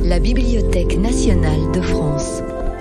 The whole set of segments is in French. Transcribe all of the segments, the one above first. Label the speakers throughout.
Speaker 1: La Bibliothèque nationale de France.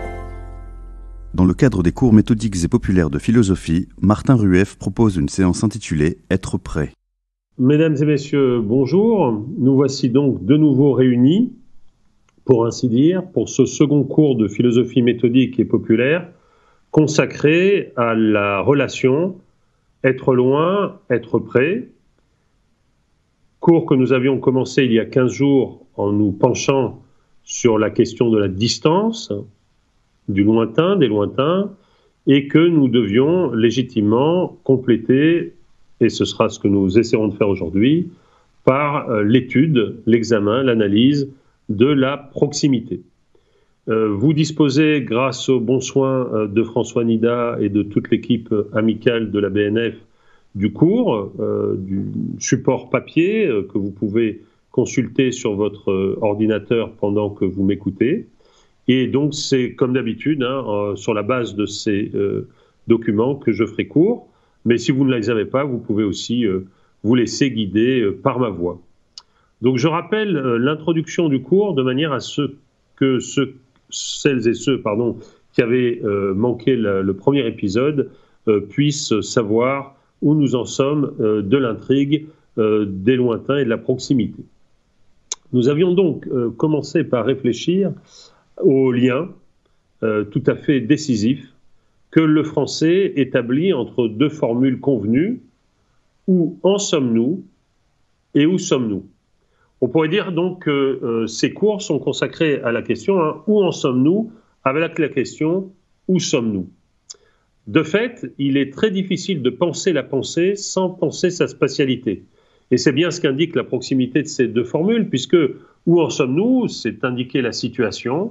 Speaker 2: Dans le cadre des cours méthodiques et populaires de philosophie, Martin Rueff propose une séance intitulée « Être prêt ».
Speaker 3: Mesdames et messieurs, bonjour. Nous voici donc de nouveau réunis, pour ainsi dire, pour ce second cours de philosophie méthodique et populaire consacré à la relation être loin, être près. Cours que nous avions commencé il y a 15 jours en nous penchant sur la question de la distance, du lointain, des lointains, et que nous devions légitimement compléter, et ce sera ce que nous essaierons de faire aujourd'hui, par l'étude, l'examen, l'analyse de la proximité. Vous disposez, grâce aux bons soins de François Nida et de toute l'équipe amicale de la BNF, du cours, du support papier que vous pouvez consulter sur votre ordinateur pendant que vous m'écoutez. Et donc, c'est comme d'habitude, sur la base de ces documents que je ferai court. Mais si vous ne les avez pas, vous pouvez aussi vous laisser guider par ma voix. Donc, je rappelle l'introduction du cours de manière à ce que celles et ceux qui avaient manqué le premier épisode puissent savoir où nous en sommes de l'intrigue des lointains et de la proximité. Nous avions donc commencé par réfléchir au lien tout à fait décisif que le français établit entre deux formules convenues, où en sommes-nous et où sommes-nous. On pourrait dire donc que ces cours sont consacrés à la question où en sommes-nous avec la question où sommes-nous. De fait, il est très difficile de penser la pensée sans penser sa spatialité. Et c'est bien ce qu'indique la proximité de ces deux formules, puisque où en sommes-nous, c'est indiquer la situation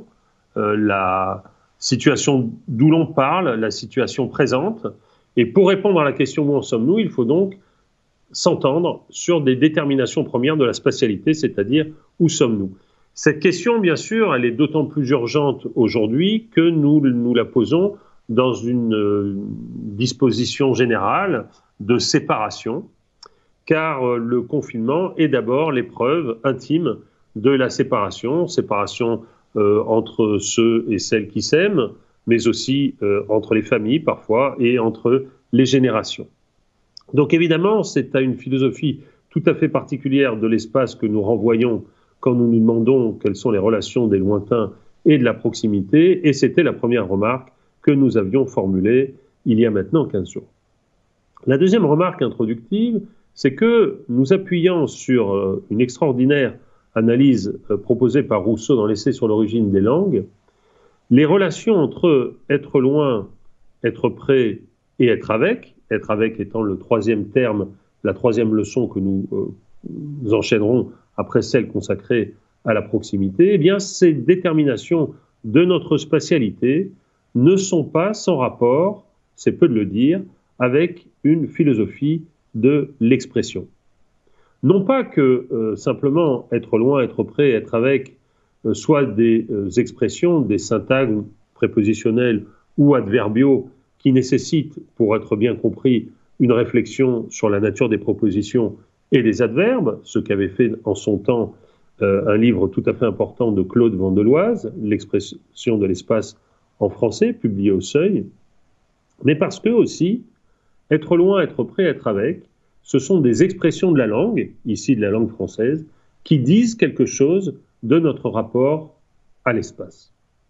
Speaker 3: d'où l'on parle, la situation présente. Et pour répondre à la question où en sommes-nous, il faut donc s'entendre sur des déterminations premières de la spatialité, c'est-à-dire où sommes-nous. Cette question, bien sûr, elle est d'autant plus urgente aujourd'hui que nous la posons dans une disposition générale de séparation, car le confinement est d'abord l'épreuve intime de la séparation entre ceux et celles qui s'aiment, mais aussi entre les familles parfois et entre les générations. Donc évidemment, c'est à une philosophie tout à fait particulière de l'espace que nous renvoyons quand nous nous demandons quelles sont les relations des lointains et de la proximité, et c'était la première remarque que nous avions formulée il y a maintenant 15 jours. La deuxième remarque introductive, c'est que nous appuyant sur une extraordinaire analyse proposée par Rousseau dans l'essai sur l'origine des langues, les relations entre être loin, être près et être avec étant le troisième terme, la troisième leçon que nous enchaînerons après celle consacrée à la proximité, eh bien ces déterminations de notre spatialité ne sont pas sans rapport, c'est peu de le dire, avec une philosophie de l'expression. Non pas que simplement être loin, être près, être avec soient des expressions, des syntagmes prépositionnels ou adverbiaux qui nécessitent, pour être bien compris, une réflexion sur la nature des propositions et des adverbes, ce qu'avait fait en son temps un livre tout à fait important de Claude Vandeloise, L'expression de l'espace en français, publié au Seuil, mais parce que aussi, être loin, être près, être avec, ce sont des expressions de la langue, ici de la langue française, qui disent quelque chose de notre rapport à l'espace.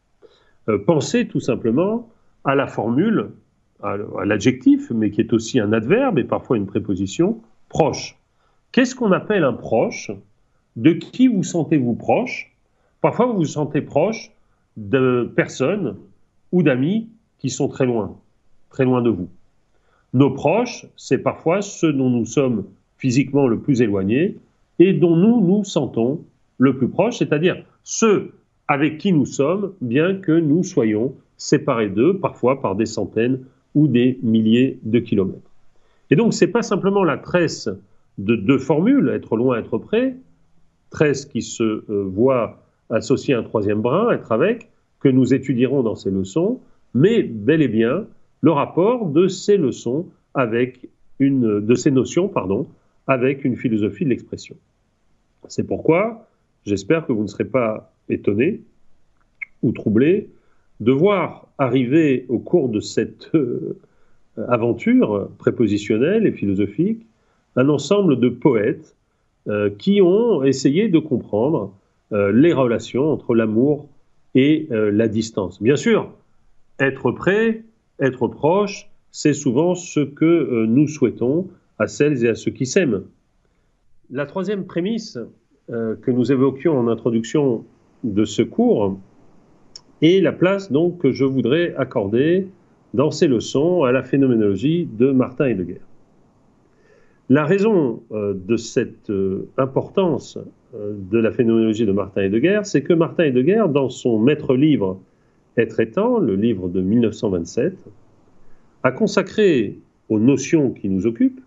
Speaker 3: Pensez tout simplement à la formule, à l'adjectif, mais qui est aussi un adverbe et parfois une préposition, proche. Qu'est-ce qu'on appelle un proche? De qui vous sentez-vous proche? Parfois vous vous sentez proche de personnes ou d'amis qui sont très loin de vous. Nos proches, c'est parfois ceux dont nous sommes physiquement le plus éloignés et dont nous nous sentons le plus proche, c'est-à-dire ceux avec qui nous sommes, bien que nous soyons séparés d'eux, parfois par des centaines ou des milliers de kilomètres. Et donc, ce n'est pas simplement la tresse de deux formules, être loin, être près, tresse qui se voit associée à un troisième brin, être avec, que nous étudierons dans ces leçons, mais bel et bien le rapport de ces leçons avec de ces notions, avec une philosophie de l'expression. C'est pourquoi j'espère que vous ne serez pas étonné ou troublé de voir arriver au cours de cette aventure prépositionnelle et philosophique un ensemble de poètes qui ont essayé de comprendre les relations entre l'amour et la distance. Bien sûr, être près, être proche, c'est souvent ce que nous souhaitons à celles et à ceux qui s'aiment. La troisième prémisse que nous évoquions en introduction de ce cours est la place donc que je voudrais accorder dans ces leçons à la phénoménologie de Martin Heidegger. La raison de cette importance de la phénoménologie de Martin Heidegger, c'est que Martin Heidegger, dans son maître livre Être étant, le livre de 1927, a consacré aux notions qui nous occupent,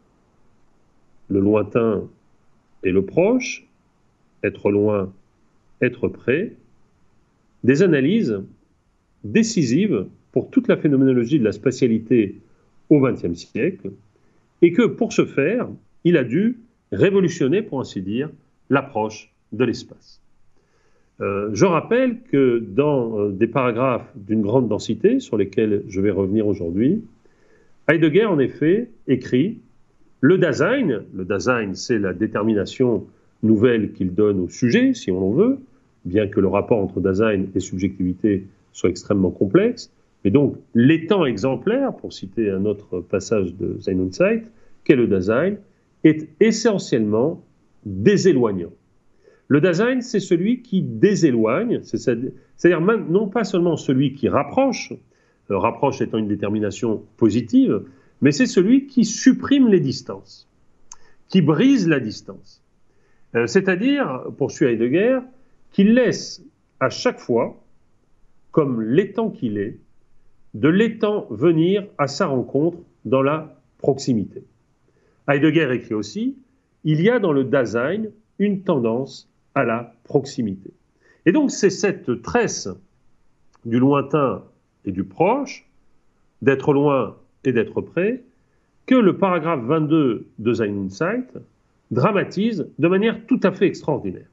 Speaker 3: le lointain et le proche, être loin, être près, des analyses décisives pour toute la phénoménologie de la spatialité au XXe siècle, et que pour ce faire, il a dû révolutionner, pour ainsi dire, l'approche de l'espace. Je rappelle que dans des paragraphes d'une grande densité, sur lesquels je vais revenir aujourd'hui, Heidegger, en effet, écrit « Le Dasein c'est la détermination nouvelle qu'il donne au sujet, si on en veut, bien que le rapport entre Dasein et subjectivité soit extrêmement complexe, mais donc l'étant exemplaire, pour citer un autre passage de Sein und Zeit, qu'est le Dasein, est essentiellement déséloignant. Le Dasein, c'est celui qui déséloigne, c'est-à-dire non pas seulement celui qui rapproche, rapproche étant une détermination positive, mais c'est celui qui supprime les distances, qui brise la distance. C'est-à-dire, poursuit Heidegger, qu'il laisse à chaque fois, comme l'étant qu'il est, de l'étant venir à sa rencontre dans la proximité. Heidegger écrit aussi, il y a dans le Dasein une tendance à la proximité. Et donc c'est cette tresse du lointain et du proche, d'être loin et d'être près, que le paragraphe 22 de Sein und Zeit dramatise de manière tout à fait extraordinaire.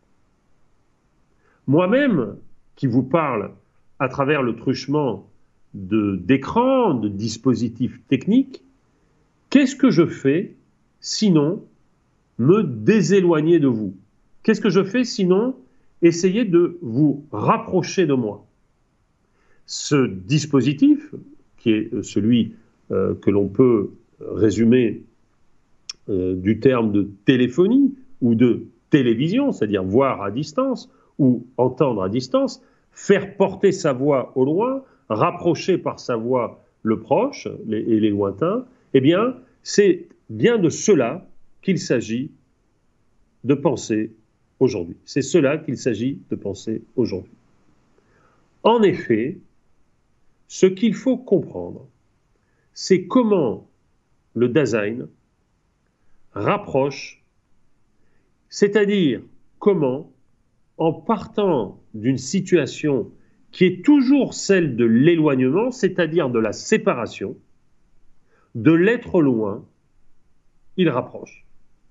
Speaker 3: Moi-même, qui vous parle à travers le truchement d'écrans, de dispositifs techniques, qu'est-ce que je fais sinon me déséloigner de vous? Qu'est-ce que je fais sinon essayer de vous rapprocher de moi? Ce dispositif, qui est celui que l'on peut résumer du terme de téléphonie ou de télévision, c'est-à-dire voir à distance ou entendre à distance, faire porter sa voix au loin, rapprocher par sa voix le proche et les lointains, eh bien, c'est bien de cela qu'il s'agit de penser aujourd'hui. C'est cela qu'il s'agit de penser aujourd'hui. En effet, ce qu'il faut comprendre, c'est comment le Dasein rapproche, c'est-à-dire comment, en partant d'une situation qui est toujours celle de l'éloignement, c'est-à-dire de la séparation, de l'être loin, il rapproche.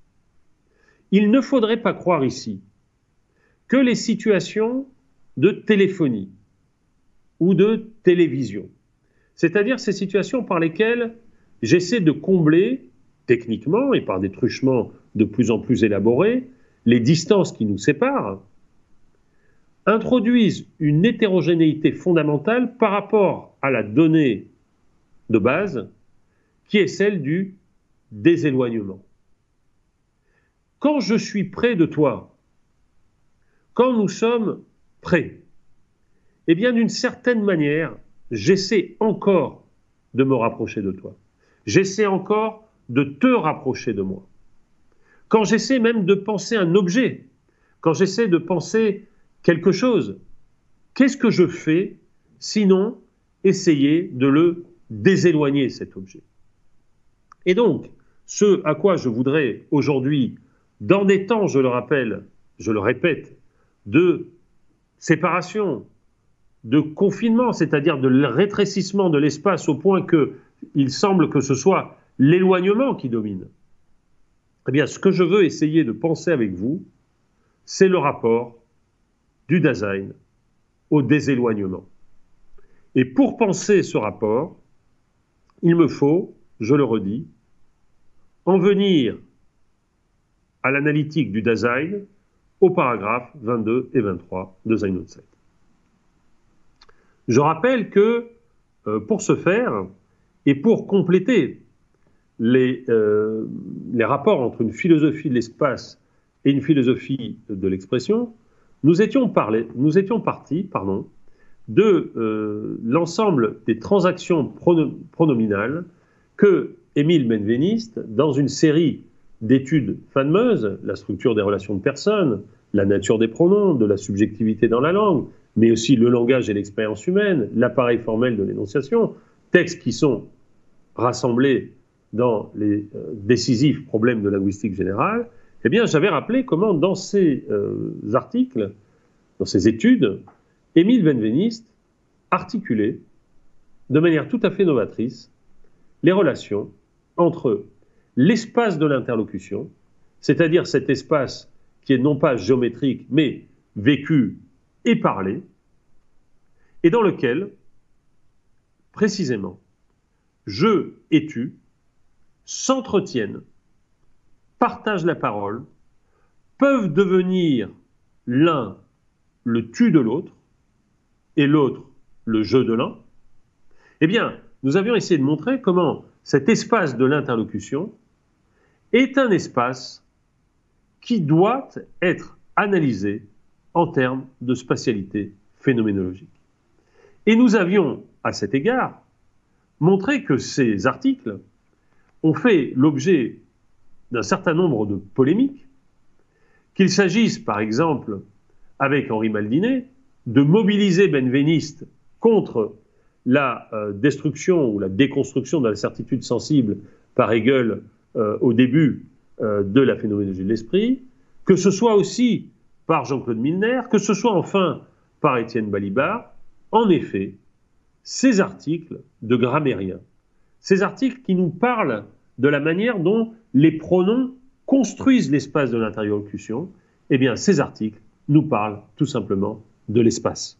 Speaker 3: Il ne faudrait pas croire ici que les situations de téléphonie ou de télévision, c'est-à-dire ces situations par lesquelles j'essaie de combler, techniquement et par des truchements de plus en plus élaborés, les distances qui nous séparent, introduisent une hétérogénéité fondamentale par rapport à la donnée de base qui est celle du déséloignement. Quand je suis près de toi, quand nous sommes près, eh bien d'une certaine manière, j'essaie encore de me rapprocher de toi. J'essaie encore de te rapprocher de moi. Quand j'essaie même de penser un objet, quand j'essaie de penser quelque chose, qu'est-ce que je fais sinon essayer de le déséloigner, cet objet? Et donc, ce à quoi je voudrais aujourd'hui, dans des temps, je le rappelle, je le répète, de séparation, de confinement, c'est-à-dire de rétrécissement de l'espace au point qu'il semble que ce soit l'éloignement qui domine, eh bien, ce que je veux essayer de penser avec vous, c'est le rapport du Dasein au déséloignement. Et pour penser ce rapport, il me faut, je le redis, en venir à l'analytique du Dasein aux paragraphes 22 et 23 de Sein und Zeit. Je rappelle que pour ce faire, et pour compléter les rapports entre une philosophie de l'espace et une philosophie de l'expression, nous étions partis de l'ensemble des transactions pronominales que Émile Benveniste, dans une série d'études fameuses, la structure des relations de personnes, la nature des pronoms, de la subjectivité dans la langue, mais aussi le langage et l'expérience humaine, l'appareil formel de l'énonciation, textes qui sont rassemblés dans les décisifs problèmes de linguistique générale, eh bien, j'avais rappelé comment, dans ces articles, dans ces études, Émile Benveniste articulait de manière tout à fait novatrice les relations entre l'espace de l'interlocution, c'est-à-dire cet espace qui est non pas géométrique, mais vécu et parlé, et dans lequel, précisément, je et tu s'entretiennent, partagent la parole, peuvent devenir l'un le tu de l'autre et l'autre le je de l'un. Eh bien, nous avions essayé de montrer comment cet espace de l'interlocution est un espace qui doit être analysé en termes de spatialité phénoménologique. Et nous avions, à cet égard, montré que ces articles ont fait l'objet d'un certain nombre de polémiques, qu'il s'agisse, par exemple, avec Henri Maldinet, de mobiliser Benveniste contre la destruction ou la déconstruction de la certitude sensible par Hegel au début de la phénoménologie de l'esprit, que ce soit aussi par Jean-Claude Milner, que ce soit enfin par Étienne Balibar. En effet, ces articles de grammairiens, ces articles qui nous parlent de la manière dont les pronoms construisent l'espace de l'interlocution, eh bien, ces articles nous parlent tout simplement de l'espace.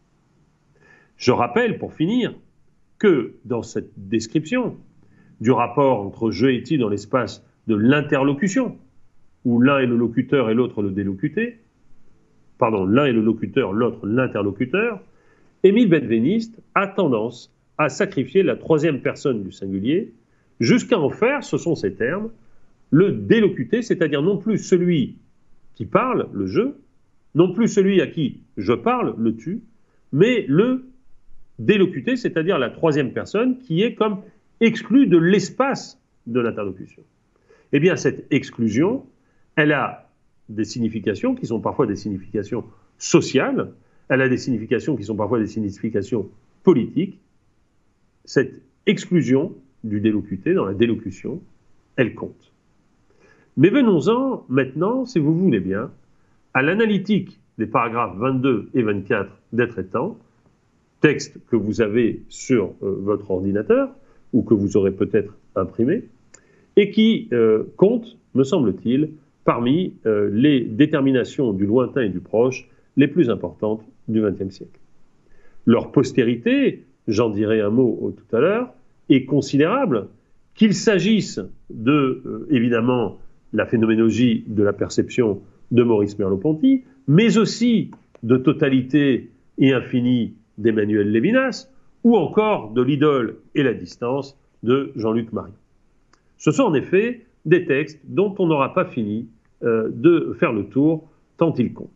Speaker 3: Je rappelle, pour finir, que dans cette description du rapport entre je et tu dans l'espace de l'interlocution, où l'un est le locuteur et l'autre le délocuté, l'un est le locuteur, l'autre l'interlocuteur, Émile Benveniste a tendance à sacrifier la troisième personne du singulier, jusqu'à en faire, ce sont ses termes, le délocuté, c'est-à-dire non plus celui qui parle, le je, non plus celui à qui je parle, le tu, mais le délocuté, c'est-à-dire la troisième personne qui est comme exclue de l'espace de l'interlocution. Eh bien, cette exclusion, elle a des significations qui sont parfois des significations sociales, elle a des significations qui sont parfois des significations politiques. Cette exclusion du délocuté dans la délocution, elle compte. Mais venons-en maintenant, si vous voulez bien, à l'analytique des paragraphes 22 et 24 d'Être étant, texte que vous avez sur votre ordinateur, ou que vous aurez peut-être imprimé, et qui compte, me semble-t-il, parmi les déterminations du lointain et du proche les plus importantes du XXe siècle. Leur postérité, j'en dirai un mot tout à l'heure, est considérable, qu'il s'agisse de, évidemment, la phénoménologie de la perception de Maurice Merleau-Ponty, mais aussi de Totalité et Infini d'Emmanuel Lévinas, ou encore de L'idole et la distance de Jean-Luc Marion. Ce sont en effet des textes dont on n'aura pas fini de faire le tour, tant ils comptent.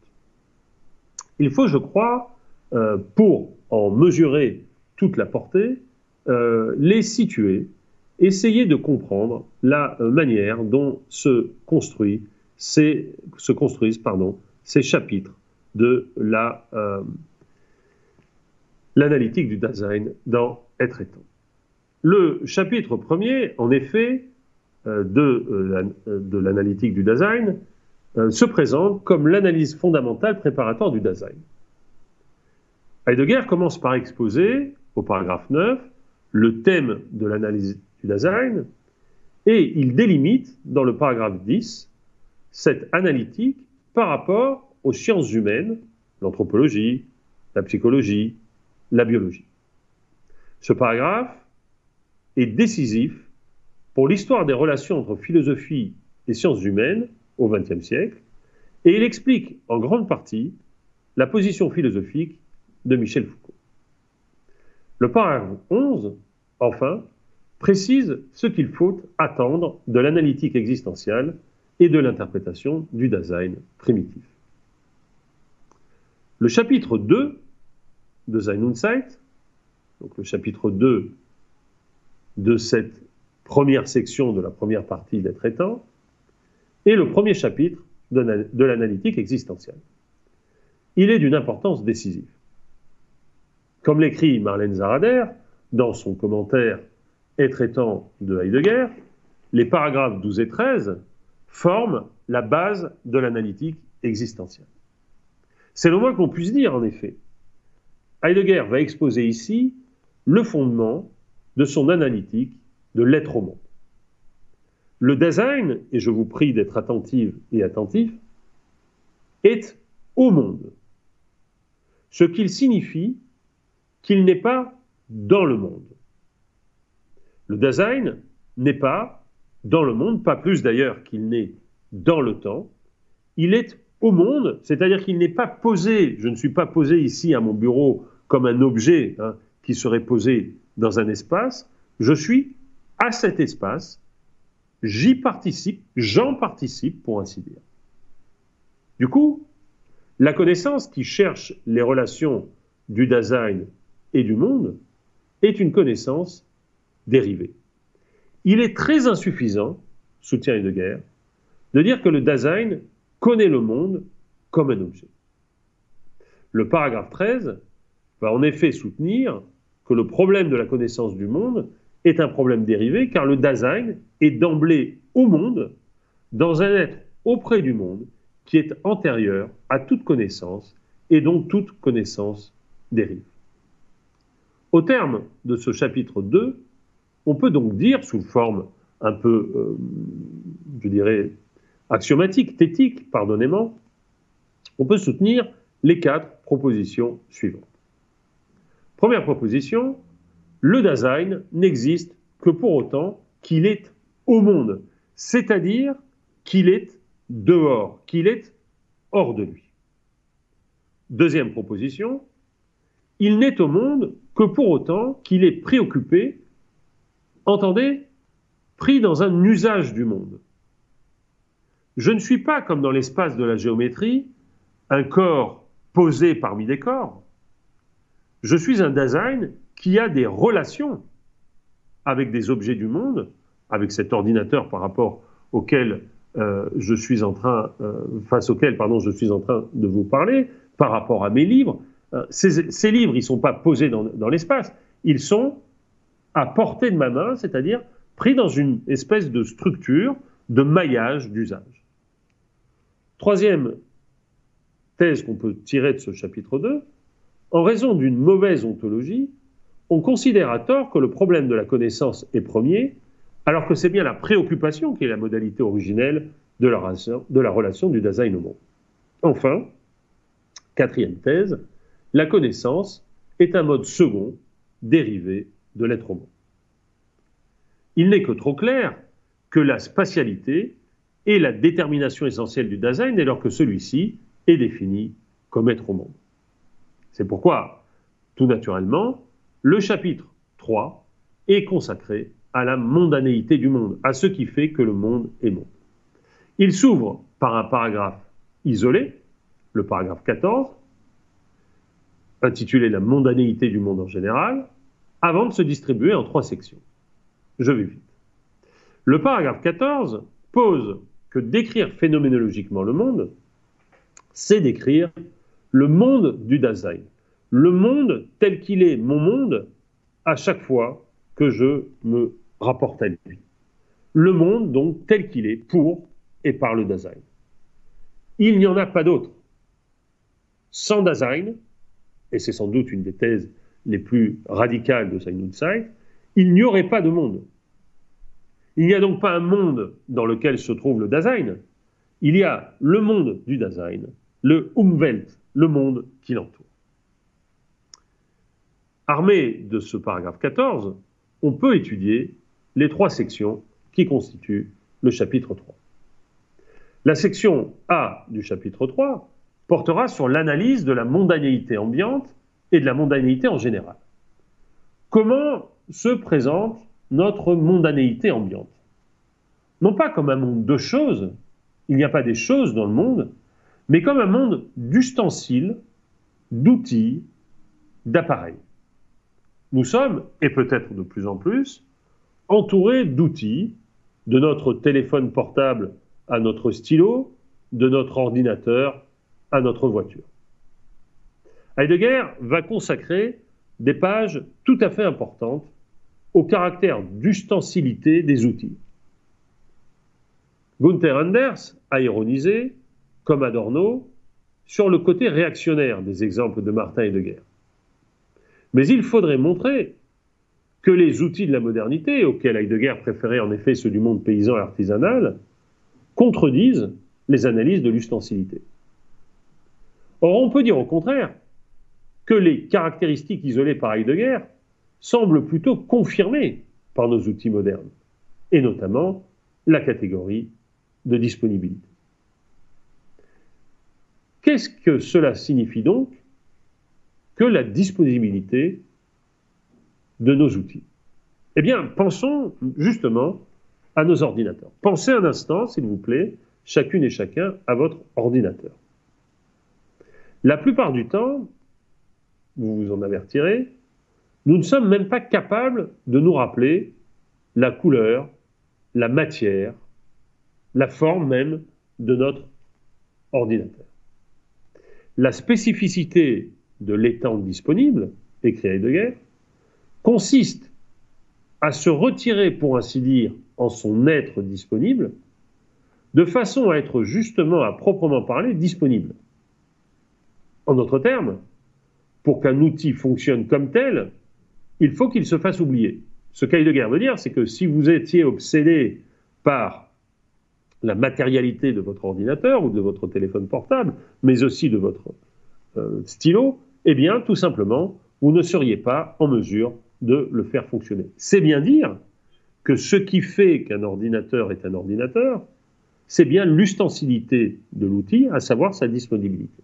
Speaker 3: Il faut, je crois, pour en mesurer toute la portée, les situer, essayer de comprendre la manière dont se construisent ces chapitres de l'analytique du Dasein dans Être étant. Le chapitre premier, en effet, de l'analytique du Dasein, se présente comme l'analyse fondamentale préparatoire du Dasein. Heidegger commence par exposer, au paragraphe 9, le thème de l'analyse du Dasein, et il délimite, dans le paragraphe 10, cette analytique par rapport aux sciences humaines l'anthropologie, la psychologie, la biologie. Ce paragraphe est décisif pour l'histoire des relations entre philosophie et sciences humaines au XXe siècle, et il explique en grande partie la position philosophique de Michel Foucault. Le paragraphe 11, enfin, précise ce qu'il faut attendre de l'analytique existentielle et de l'interprétation du Dasein primitif. Le chapitre 2 de Sein und Zeit, donc le chapitre 2 de cette première section de la première partie d'Être étant, est le premier chapitre de l'analytique existentielle. Il est d'une importance décisive. Comme l'écrit Marlène Zarader dans son commentaire Être étant de Heidegger, les paragraphes 12 et 13 forment la base de l'analytique existentielle. C'est le moins qu'on puisse dire, en effet. Heidegger va exposer ici le fondement de son analytique de l'être au monde. Le Dasein, et je vous prie d'être attentive et attentif, est au monde, ce qu'il signifie qu'il n'est pas dans le monde. Le Dasein n'est pas dans le monde, pas plus d'ailleurs qu'il n'est dans le temps, il est au monde, c'est-à-dire qu'il n'est pas posé, je ne suis pas posé ici à mon bureau comme un objet qui serait posé dans un espace, je suis à cet espace, j'y participe, j'en participe pour ainsi dire. Du coup, la connaissance qui cherche les relations du Dasein et du monde est une connaissance dérivée. Il est très insuffisant, soutient Heidegger, de dire que le Dasein connaît le monde comme un objet. Le paragraphe 13 va en effet soutenir que le problème de la connaissance du monde est un problème dérivé, car le Dasein est d'emblée au monde, dans un être auprès du monde, qui est antérieur à toute connaissance, et dont toute connaissance dérive. Au terme de ce chapitre 2, on peut donc dire, sous forme un peu, je dirais, axiomatique, thétique, pardonnez-moi, on peut soutenir les 4 propositions suivantes. Première proposition, le Dasein n'existe que pour autant qu'il est au monde, c'est-à-dire qu'il est dehors, qu'il est hors de lui. Deuxième proposition, il n'est au monde que pour autant qu'il est préoccupé, entendez, pris dans un usage du monde. Je ne suis pas, comme dans l'espace de la géométrie, un corps posé parmi des corps. Je suis un Dasein qui a des relations avec des objets du monde, avec cet ordinateur par rapport auquel je suis en train de vous parler, par rapport à mes livres. Ces livres, ils ne sont pas posés dans l'espace, ils sont à portée de ma main, c'est-à-dire pris dans une espèce de structure, de maillage d'usage. Troisième thèse qu'on peut tirer de ce chapitre 2, en raison d'une mauvaise ontologie, on considère à tort que le problème de la connaissance est premier, alors que c'est bien la préoccupation qui est la modalité originelle de la relation du Dasein au monde. Enfin, quatrième thèse, la connaissance est un mode second dérivé de l'être au monde. Il n'est que trop clair que la spatialité est la détermination essentielle du Dasein dès lors que celui-ci est défini comme être au monde. C'est pourquoi, tout naturellement, le chapitre 3 est consacré à la mondanéité du monde, à ce qui fait que le monde est monde. Il s'ouvre par un paragraphe isolé, le paragraphe 14, intitulé « La mondanéité du monde en général », avant de se distribuer en 3 sections. Je vais vite. Le paragraphe 14 pose que décrire phénoménologiquement le monde, c'est décrire le monde du Dasein, le monde tel qu'il est mon monde à chaque fois que je me rapporte à lui. Le monde, donc, tel qu'il est pour et par le Dasein. Il n'y en a pas d'autre. Sans Dasein, et c'est sans doute une des thèses les plus radicales de Sein und Zeit, il n'y aurait pas de monde. Il n'y a donc pas un monde dans lequel se trouve le Dasein. Il y a le monde du Dasein, le Umwelt le monde qui l'entoure. Armé de ce paragraphe 14, on peut étudier les 3 sections qui constituent le chapitre 3. La section A du chapitre 3 portera sur l'analyse de la mondanéité ambiante et de la mondanéité en général. Comment se présente notre mondanéité ambiante? Non pas comme un monde de choses, il n'y a pas des choses dans le monde, mais comme un monde d'ustensiles, d'outils, d'appareils. Nous sommes, et peut-être de plus en plus, entourés d'outils, de notre téléphone portable à notre stylo, de notre ordinateur à notre voiture. Heidegger va consacrer des pages tout à fait importantes au caractère d'ustensilité des outils. Gunther Anders a ironisé, comme Adorno, sur le côté réactionnaire des exemples de Martin Heidegger. Mais il faudrait montrer que les outils de la modernité, auxquels Heidegger préférait en effet ceux du monde paysan et artisanal, contredisent les analyses de l'ustensilité. Or, on peut dire au contraire que les caractéristiques isolées par Heidegger semblent plutôt confirmées par nos outils modernes, et notamment la catégorie de disponibilité. Qu'est-ce que cela signifie donc que la disponibilité de nos outils? Eh bien, pensons justement à nos ordinateurs. Pensez un instant, s'il vous plaît, chacune et chacun à votre ordinateur. La plupart du temps, vous vous en avertirez, nous ne sommes même pas capables de nous rappeler la couleur, la matière, la forme même de notre ordinateur. La spécificité de l'étang disponible, écrit Heidegger, consiste à se retirer, pour ainsi dire, en son être disponible, de façon à être justement, à proprement parler, disponible. En d'autres termes, pour qu'un outil fonctionne comme tel, il faut qu'il se fasse oublier. Ce qu'Heidegger veut dire, c'est que si vous étiez obsédé par la matérialité de votre ordinateur ou de votre téléphone portable, mais aussi de votre stylo, eh bien, tout simplement, vous ne seriez pas en mesure de le faire fonctionner. C'est bien dire que ce qui fait qu'un ordinateur est un ordinateur, c'est bien l'ustensilité de l'outil, à savoir sa disponibilité.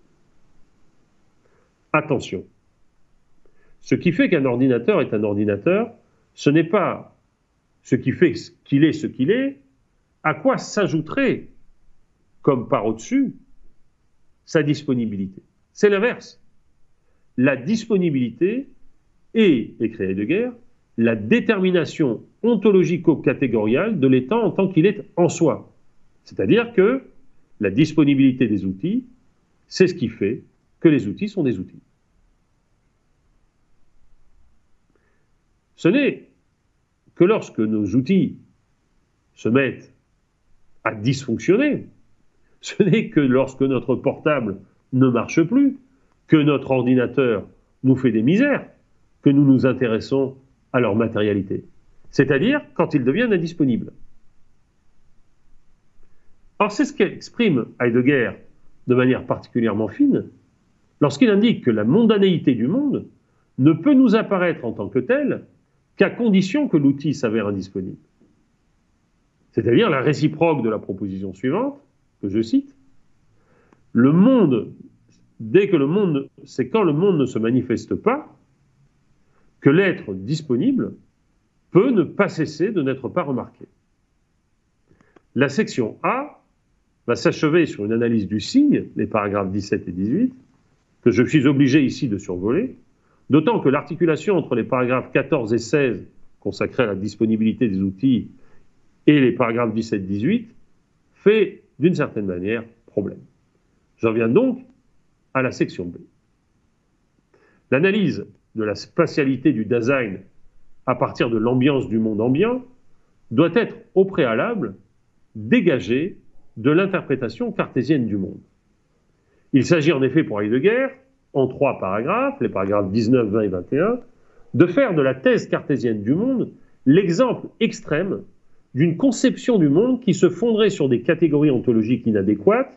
Speaker 3: Attention, ce qui fait qu'un ordinateur est un ordinateur, ce n'est pas ce qui fait qu'il est ce qu'il est, à quoi s'ajouterait, comme par au-dessus, sa disponibilité. C'est l'inverse. La disponibilité est, écrit Heidegger, la détermination ontologico-catégoriale de l'étang en tant qu'il est en soi. C'est-à-dire que la disponibilité des outils, c'est ce qui fait que les outils sont des outils. Ce n'est que lorsque nos outils se mettent à dysfonctionner, ce n'est que lorsque notre portable ne marche plus, que notre ordinateur nous fait des misères, que nous nous intéressons à leur matérialité. C'est-à-dire quand ils deviennent indisponibles. Or, c'est ce qu'exprime Heidegger de manière particulièrement fine, lorsqu'il indique que la mondanéité du monde ne peut nous apparaître en tant que telle qu'à condition que l'outil s'avère indisponible. C'est-à-dire la réciproque de la proposition suivante, que je cite, le monde, c'est quand le monde ne se manifeste pas, que l'être disponible peut ne pas cesser de n'être pas remarqué. La section A va s'achever sur une analyse du signe, les paragraphes 17 et 18, que je suis obligé ici de survoler, d'autant que l'articulation entre les paragraphes 14 et 16, consacrés à la disponibilité des outils, et les paragraphes 17-18, fait d'une certaine manière problème. J'en viens donc à la section B. L'analyse de la spatialité du Dasein à partir de l'ambiance du monde ambiant doit être au préalable dégagée de l'interprétation cartésienne du monde. Il s'agit en effet pour Heidegger, en 3 paragraphes, les paragraphes 19, 20 et 21, de faire de la thèse cartésienne du monde l'exemple extrême d'une conception du monde qui se fonderait sur des catégories ontologiques inadéquates,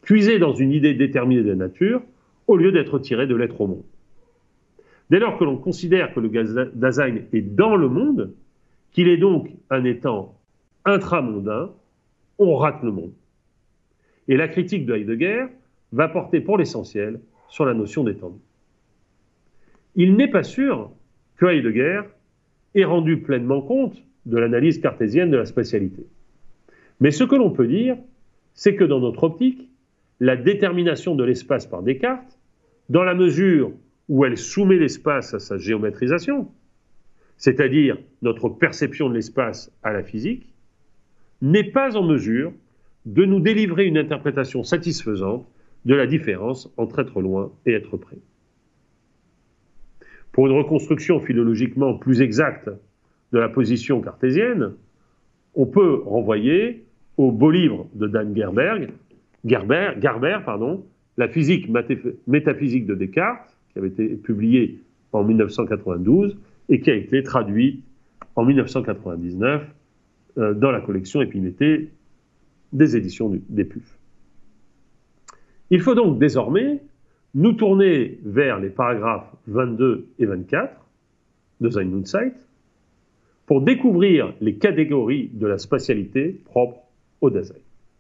Speaker 3: puisé dans une idée déterminée de la nature, au lieu d'être tiré de l'être au monde. Dès lors que l'on considère que le Dasein est dans le monde, qu'il est donc un étant intramondain, on rate le monde. Et la critique de Heidegger va porter pour l'essentiel sur la notion d'étendue. Il n'est pas sûr que Heidegger ait rendu pleinement compte de l'analyse cartésienne de la spatialité. Mais ce que l'on peut dire, c'est que dans notre optique, la détermination de l'espace par Descartes, dans la mesure où elle soumet l'espace à sa géométrisation, c'est-à-dire notre perception de l'espace à la physique, n'est pas en mesure de nous délivrer une interprétation satisfaisante de la différence entre être loin et être près. Pour une reconstruction philologiquement plus exacte de la position cartésienne, on peut renvoyer au beau livre de Dan Garber, La physique métaphysique de Descartes, qui avait été publié en 1992 et qui a été traduit en 1999 dans la collection Épiméthée des éditions des PUF. Il faut donc désormais nous tourner vers les paragraphes 22 et 24 de Sein und Zeit pour découvrir les catégories de la spatialité propre au Dasein.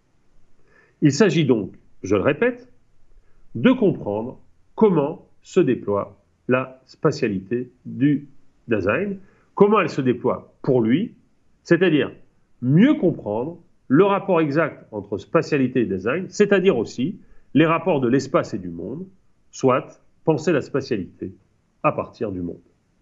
Speaker 3: Il s'agit donc, je le répète, de comprendre comment se déploie la spatialité du Dasein, comment elle se déploie pour lui, c'est-à-dire mieux comprendre le rapport exact entre spatialité et Dasein, c'est-à-dire aussi les rapports de l'espace et du monde, soit penser la spatialité à partir du monde.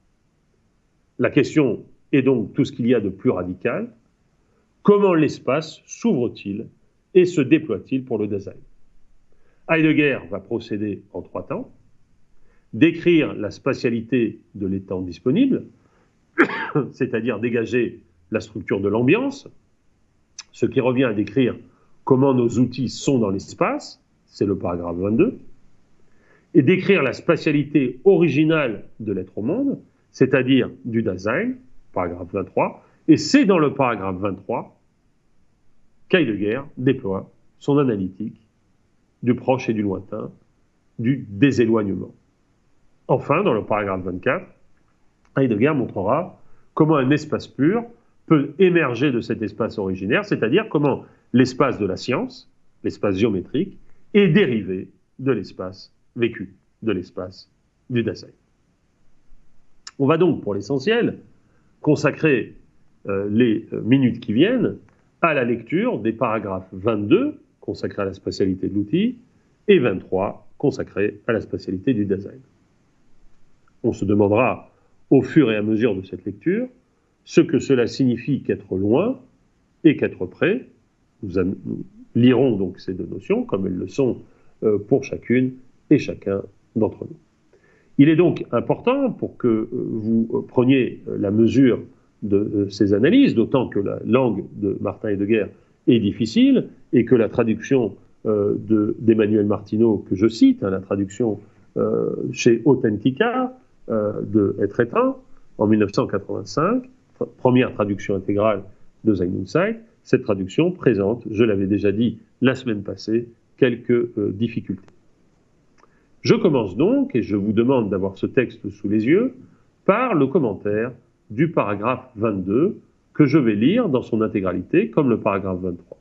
Speaker 3: La question est donc tout ce qu'il y a de plus radical. Comment l'espace s'ouvre-t-il et se déploie-t-il pour le Dasein? Heidegger va procéder en 3 temps. Décrire la spatialité de l'étant disponible, c'est-à-dire dégager la structure de l'ambiance, ce qui revient à décrire comment nos outils sont dans l'espace, c'est le paragraphe 22, et décrire la spatialité originale de l'être au monde, c'est-à-dire du Dasein, paragraphe 23, et c'est dans le paragraphe 23 qu'Heidegger déploie son analytique du proche et du lointain, du déséloignement. Enfin, dans le paragraphe 24, Heidegger montrera comment un espace pur peut émerger de cet espace originaire, c'est-à-dire comment l'espace de la science, l'espace géométrique, est dérivé de l'espace vécu, de l'espace du Dasein. On va donc, pour l'essentiel, consacrer les minutes qui viennent à la lecture des paragraphes 22, consacrés à la spatialité de l'outil, et 23, consacrés à la spatialité du Dasein. On se demandera, au fur et à mesure de cette lecture, ce que cela signifie qu'être loin et qu'être près. Nous lirons donc ces deux notions, comme elles le sont pour chacune et chacun d'entre nous. Il est donc important, pour que vous preniez la mesure de ces analyses, d'autant que la langue de Martin Heidegger est difficile et que la traduction d'Emmanuel Martineau, que je cite, la traduction chez Authentica de Etretat en 1985, première traduction intégrale de Sein und Zeit, cette traduction présente, je l'avais déjà dit la semaine passée, quelques difficultés. Je commence donc, et je vous demande d'avoir ce texte sous les yeux, par le commentaire du paragraphe 22, que je vais lire dans son intégralité, comme le paragraphe 23.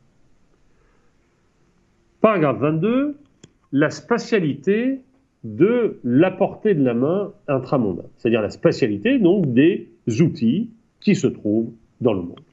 Speaker 3: Paragraphe 22, la spatialité de la portée de la main intramondain, c'est-à-dire la spatialité donc des outils qui se trouvent dans le monde.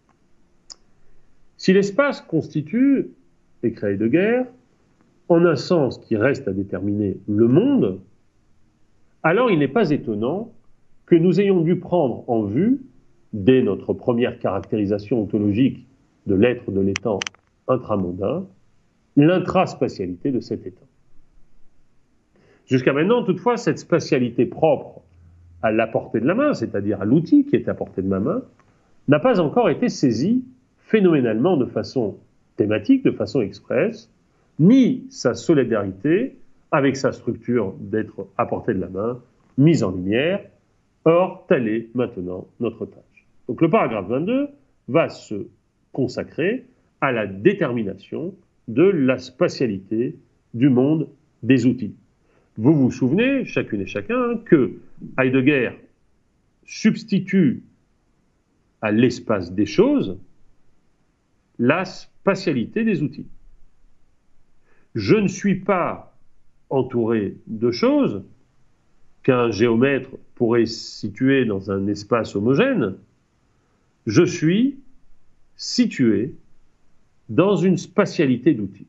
Speaker 3: Si l'espace constitue, écrit Heidegger, en un sens qui reste à déterminer le monde, alors il n'est pas étonnant que nous ayons dû prendre en vue, dès notre première caractérisation ontologique de l'être de l'étant intramondain, l'intraspatialité de cet étant. Jusqu'à maintenant, toutefois, cette spatialité propre à la portée de la main, c'est-à-dire à l'outil qui est à portée de ma main, n'a pas encore été saisie phénoménalement de façon thématique, de façon expresse, ni sa solidarité avec sa structure d'être à portée de la main, mise en lumière. Or, telle est maintenant notre tâche. Donc le paragraphe 22 va se consacrer à la détermination de la spatialité du monde des outils. Vous vous souvenez, chacune et chacun, que Heidegger substitue à l'espace des choses la spatialité des outils. Je ne suis pas entouré de choses qu'un géomètre pourrait situer dans un espace homogène. Je suis situé dans une spatialité d'outils.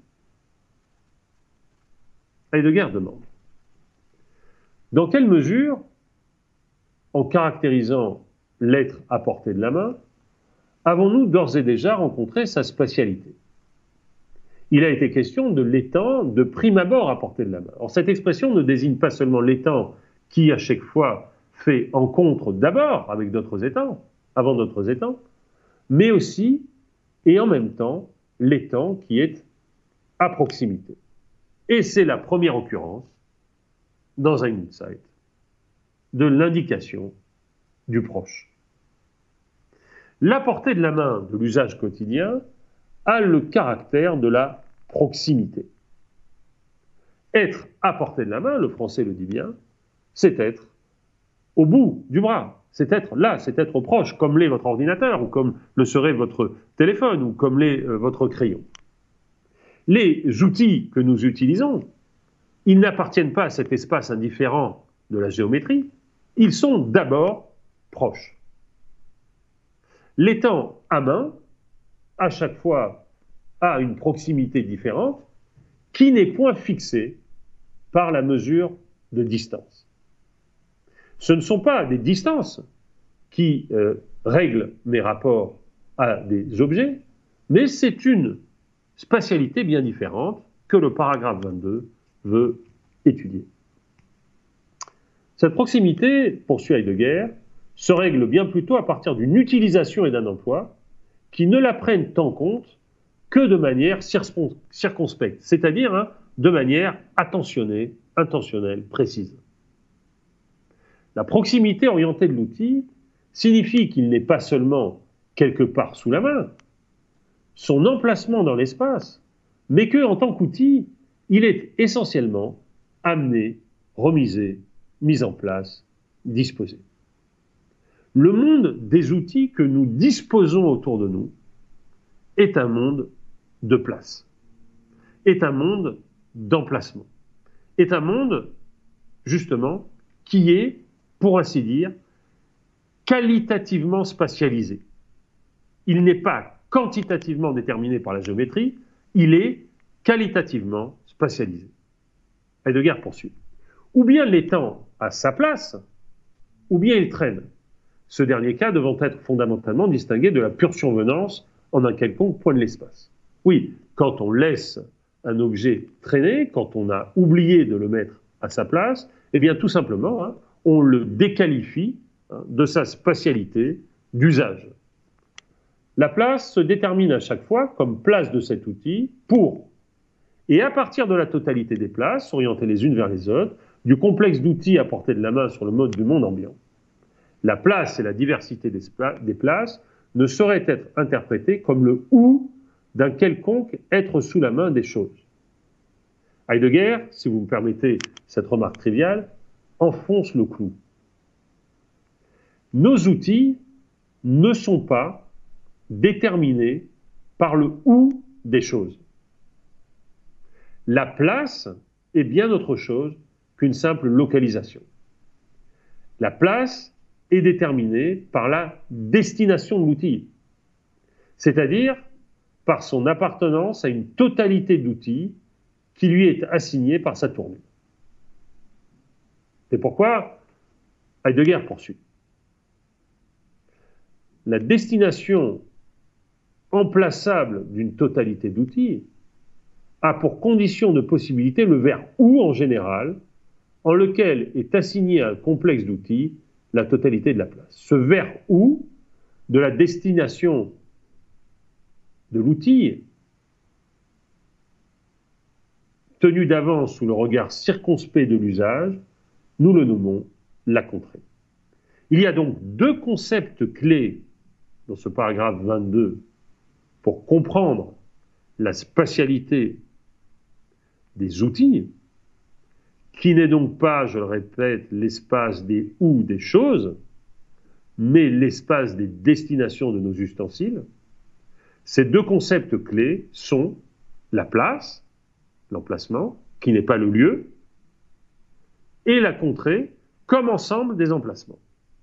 Speaker 3: Heidegger demande: dans quelle mesure, en caractérisant l'être à portée de la main, avons-nous d'ores et déjà rencontré sa spatialité? Il a été question de l'étang de prime abord à portée de la main. Or, cette expression ne désigne pas seulement l'étang qui, à chaque fois, fait encontre d'abord avec d'autres étangs, avant d'autres étangs, mais aussi, et en même temps, l'étang qui est à proximité. Et c'est la première occurrence, dans un insight, de l'indication du proche. La portée de la main de l'usage quotidien a le caractère de la proximité. Être à portée de la main, le français le dit bien, c'est être au bout du bras, c'est être là, c'est être proche, comme l'est votre ordinateur, ou comme le serait votre téléphone, ou comme l'est votre crayon. Les outils que nous utilisons, ils n'appartiennent pas à cet espace indifférent de la géométrie, ils sont d'abord proches. L'étang à main, à chaque fois, a une proximité différente qui n'est point fixée par la mesure de distance. Ce ne sont pas des distances qui règlent mes rapports à des objets, mais c'est une spatialité bien différente que le paragraphe 22 veut étudier. Cette proximité, poursuit Heidegger, se règle bien plutôt à partir d'une utilisation et d'un emploi qui ne la prennent en compte que de manière circonspecte, c'est-à-dire de manière attentionnée, intentionnelle, précise. La proximité orientée de l'outil signifie qu'il n'est pas seulement quelque part sous la main, son emplacement dans l'espace, mais qu'en tant qu'outil, il est essentiellement amené, remisé, mis en place, disposé. Le monde des outils que nous disposons autour de nous est un monde de place, est un monde d'emplacement, est un monde, justement, qui est, pour ainsi dire, qualitativement spatialisé. Il n'est pas quantitativement déterminé par la géométrie, il est qualitativement spatialisé. Heidegger poursuit. Ou bien l'étang a sa place, ou bien il traîne. Ce dernier cas devant être fondamentalement distingué de la pure survenance en un quelconque point de l'espace. Oui, quand on laisse un objet traîner, quand on a oublié de le mettre à sa place, eh bien tout simplement, on le déqualifie de sa spatialité d'usage. La place se détermine à chaque fois comme place de cet outil pour, et à partir de la totalité des places, orientées les unes vers les autres, du complexe d'outils à portée de la main sur le mode du monde ambiant. La place et la diversité des places ne sauraient être interprétées comme le « ou » d'un quelconque être sous la main des choses. Heidegger, si vous me permettez cette remarque triviale, enfonce le clou. Nos outils ne sont pas déterminés par le « ou » des choses. La place est bien autre chose qu'une simple localisation. La place est déterminée par la destination de l'outil, c'est-à-dire par son appartenance à une totalité d'outils qui lui est assignée par sa tournure. C'est pourquoi Heidegger poursuit. La destination emplaçable d'une totalité d'outils a pour condition de possibilité le verbe « ou » en général, en lequel est assigné à un complexe d'outils la totalité de la place. Ce verbe « ou » de la destination de l'outil, tenu d'avance sous le regard circonspect de l'usage, nous le nommons la contrée. Il y a donc deux concepts clés dans ce paragraphe 22 pour comprendre la spatialité des outils, qui n'est donc pas, je le répète, l'espace des ou des choses, mais l'espace des destinations de nos ustensiles. Ces deux concepts clés sont la place, l'emplacement, qui n'est pas le lieu, et la contrée comme ensemble des emplacements.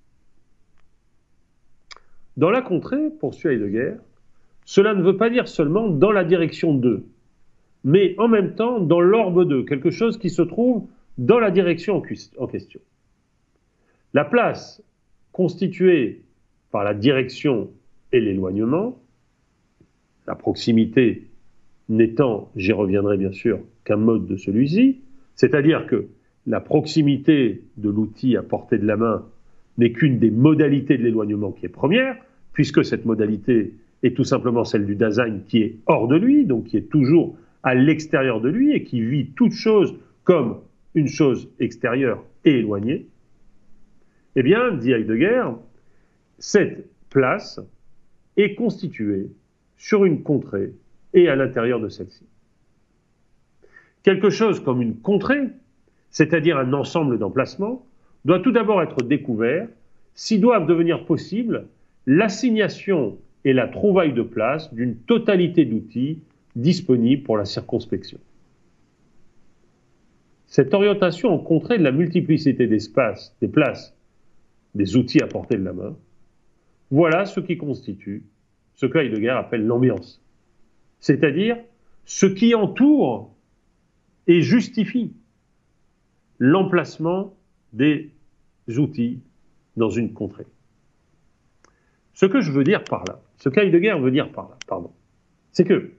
Speaker 3: Dans la contrée, poursuit Heidegger, cela ne veut pas dire seulement dans la direction d'eux, mais en même temps dans l'orbe d'eux, quelque chose qui se trouve dans la direction en question. La place, constituée par la direction et l'éloignement, la proximité n'étant, j'y reviendrai bien sûr, qu'un mode de celui-ci, c'est-à-dire que la proximité de l'outil à portée de la main n'est qu'une des modalités de l'éloignement qui est première, puisque cette modalité est tout simplement celle du Dasein qui est hors de lui, donc qui est toujours à l'extérieur de lui et qui vit toute chose comme une chose extérieure et éloignée. Eh bien, dit Heidegger, cette place est constituée sur une contrée et à l'intérieur de celle-ci. Quelque chose comme une contrée, c'est-à-dire un ensemble d'emplacements, doit tout d'abord être découvert si doivent devenir possibles l'assignation et la trouvaille de place d'une totalité d'outils disponibles pour la circonspection. Cette orientation en contrée de la multiplicité d'espaces, des places, des outils à portée de la main, voilà ce qui constitue ce que Heidegger appelle l'ambiance, c'est-à-dire ce qui entoure et justifie l'emplacement des outils dans une contrée. Ce que je veux dire par là, ce qu'Heidegger veut dire par là, c'est que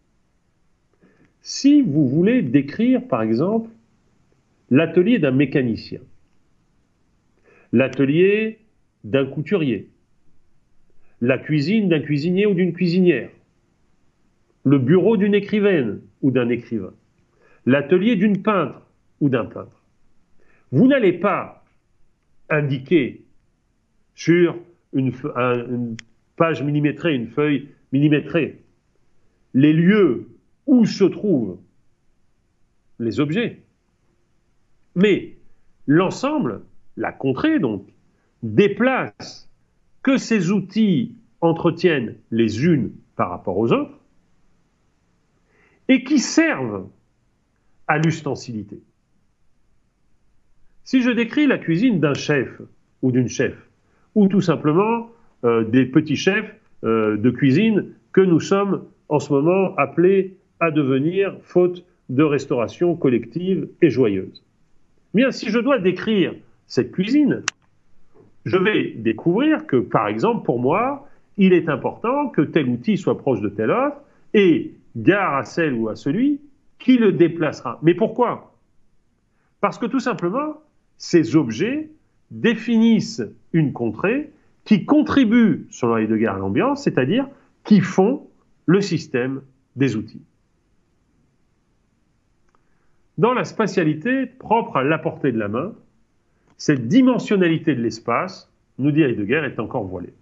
Speaker 3: si vous voulez décrire, par exemple, l'atelier d'un mécanicien, l'atelier d'un couturier, la cuisine d'un cuisinier ou d'une cuisinière, le bureau d'une écrivaine ou d'un écrivain, l'atelier d'une peintre ou d'un peintre, vous n'allez pas indiquer sur une page millimétrée, une feuille millimétrée, les lieux où se trouvent les objets. Mais l'ensemble, la contrée donc, déplace que ces outils entretiennent les unes par rapport aux autres et qui servent à l'ustensilité. Si je décris la cuisine d'un chef ou d'une chef, ou tout simplement des petits chefs de cuisine que nous sommes en ce moment appelés à devenir faute de restauration collective et joyeuse. Bien, si je dois décrire cette cuisine, je vais découvrir que, par exemple, pour moi, il est important que tel outil soit proche de tel autre et gare à celle ou à celui qui le déplacera. Mais pourquoi? Parce que tout simplement, ces objets définissent une contrée qui contribue, selon Heidegger, à l'ambiance, c'est-à-dire qui font le système des outils. Dans la spatialité propre à la portée de la main, cette dimensionnalité de l'espace, nous dit Heidegger, est encore voilée.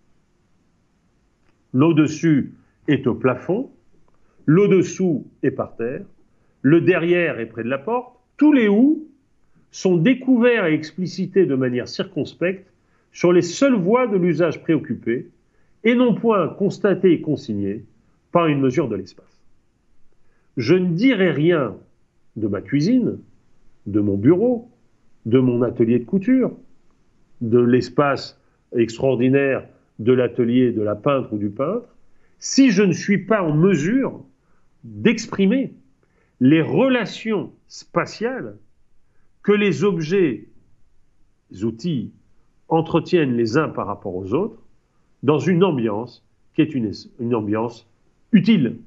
Speaker 3: L'au-dessus est au plafond, l'au-dessous est par terre, le derrière est près de la porte, tous les où sont découverts et explicités de manière circonspecte sur les seules voies de l'usage préoccupé et non point constatés et consignés par une mesure de l'espace. Je ne dirai rien de ma cuisine, de mon bureau, de mon atelier de couture, de l'espace extraordinaire de l'atelier de la peintre ou du peintre, si je ne suis pas en mesure d'exprimer les relations spatiales que les objets, les outils, entretiennent les uns par rapport aux autres dans une ambiance qui est une ambiance utile.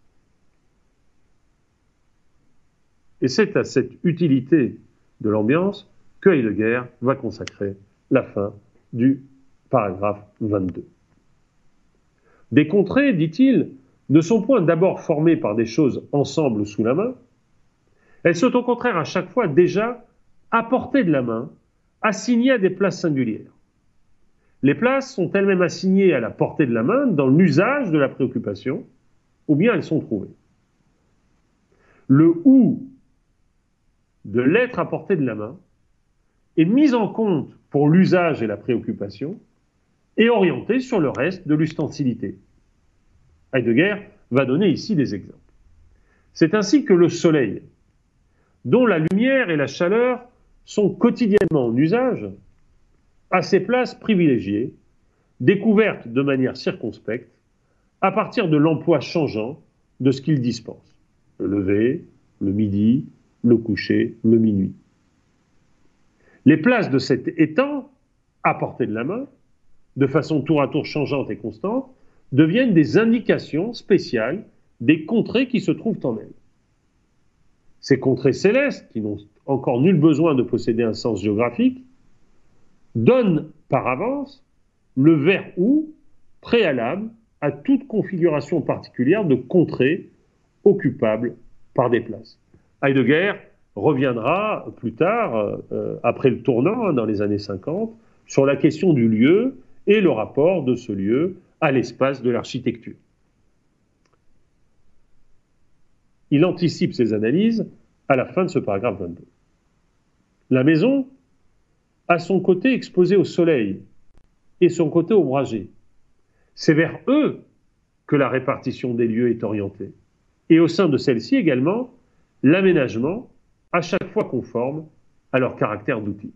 Speaker 3: Et c'est à cette utilité de l'ambiance que Heidegger va consacrer la fin du paragraphe 22. Des contrées, dit-il, ne sont point d'abord formées par des choses ensemble sous la main, elles sont au contraire à chaque fois déjà à portée de la main, assignées à des places singulières. Les places sont elles-mêmes assignées à la portée de la main dans l'usage de la préoccupation, ou bien elles sont trouvées. Le où de l'être à portée de la main est mis en compte pour l'usage et la préoccupation et orienté sur le reste de l'ustensilité. Heidegger va donner ici des exemples. C'est ainsi que le soleil, dont la lumière et la chaleur sont quotidiennement en usage, a ses places privilégiées, découvertes de manière circonspecte, à partir de l'emploi changeant de ce qu'il dispense. Le lever, le midi, le coucher, le minuit. Les places de cet étang, à portée de la main, de façon tour à tour changeante et constante, deviennent des indications spéciales des contrées qui se trouvent en elles. Ces contrées célestes, qui n'ont encore nul besoin de posséder un sens géographique, donnent par avance le vers où préalable à toute configuration particulière de contrées occupables par des places. Heidegger reviendra plus tard, après le tournant, dans les années 50, sur la question du lieu et le rapport de ce lieu à l'espace de l'architecture. Il anticipe ses analyses à la fin de ce paragraphe 22. La maison a son côté exposé au soleil et son côté ombragé. C'est vers eux que la répartition des lieux est orientée. Et au sein de celle-ci également, l'aménagement, à chaque fois conforme à leur caractère d'outil.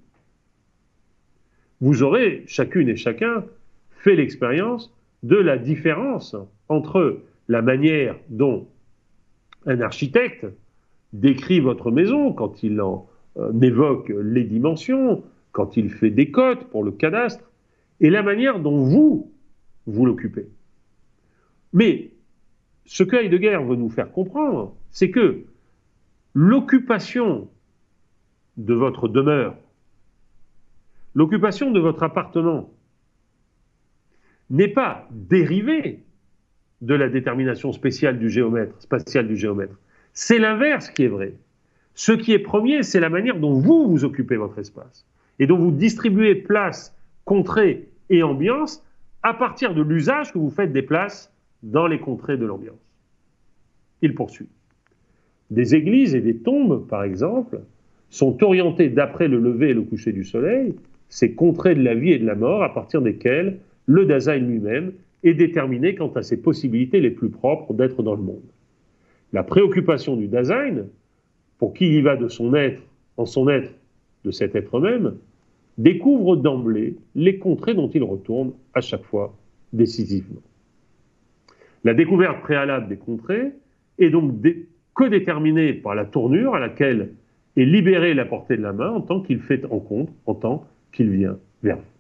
Speaker 3: Vous aurez, chacune et chacun, fait l'expérience de la différence entre la manière dont un architecte décrit votre maison quand il en évoque les dimensions, quand il fait des cotes pour le cadastre, et la manière dont vous l'occupez. Mais ce que Heidegger veut nous faire comprendre, c'est que l'occupation de votre demeure, l'occupation de votre appartement, n'est pas dérivée de la détermination spatiale du géomètre. C'est l'inverse qui est vrai. Ce qui est premier, c'est la manière dont vous occupez votre espace et dont vous distribuez place, contrée et ambiance à partir de l'usage que vous faites des places dans les contrées de l'ambiance. Il poursuit. Des églises et des tombes, par exemple, sont orientées d'après le lever et le coucher du soleil, ces contrées de la vie et de la mort à partir desquelles le Dasein lui-même est déterminé quant à ses possibilités les plus propres d'être dans le monde. La préoccupation du Dasein, pour qui y va de son être, en son être, de cet être même, découvre d'emblée les contrées dont il retourne à chaque fois décisivement. La découverte préalable des contrées est donc codéterminée par la tournure à laquelle est libérée la portée de la main en tant qu'il fait en compte, en tant qu'il vient vers vous.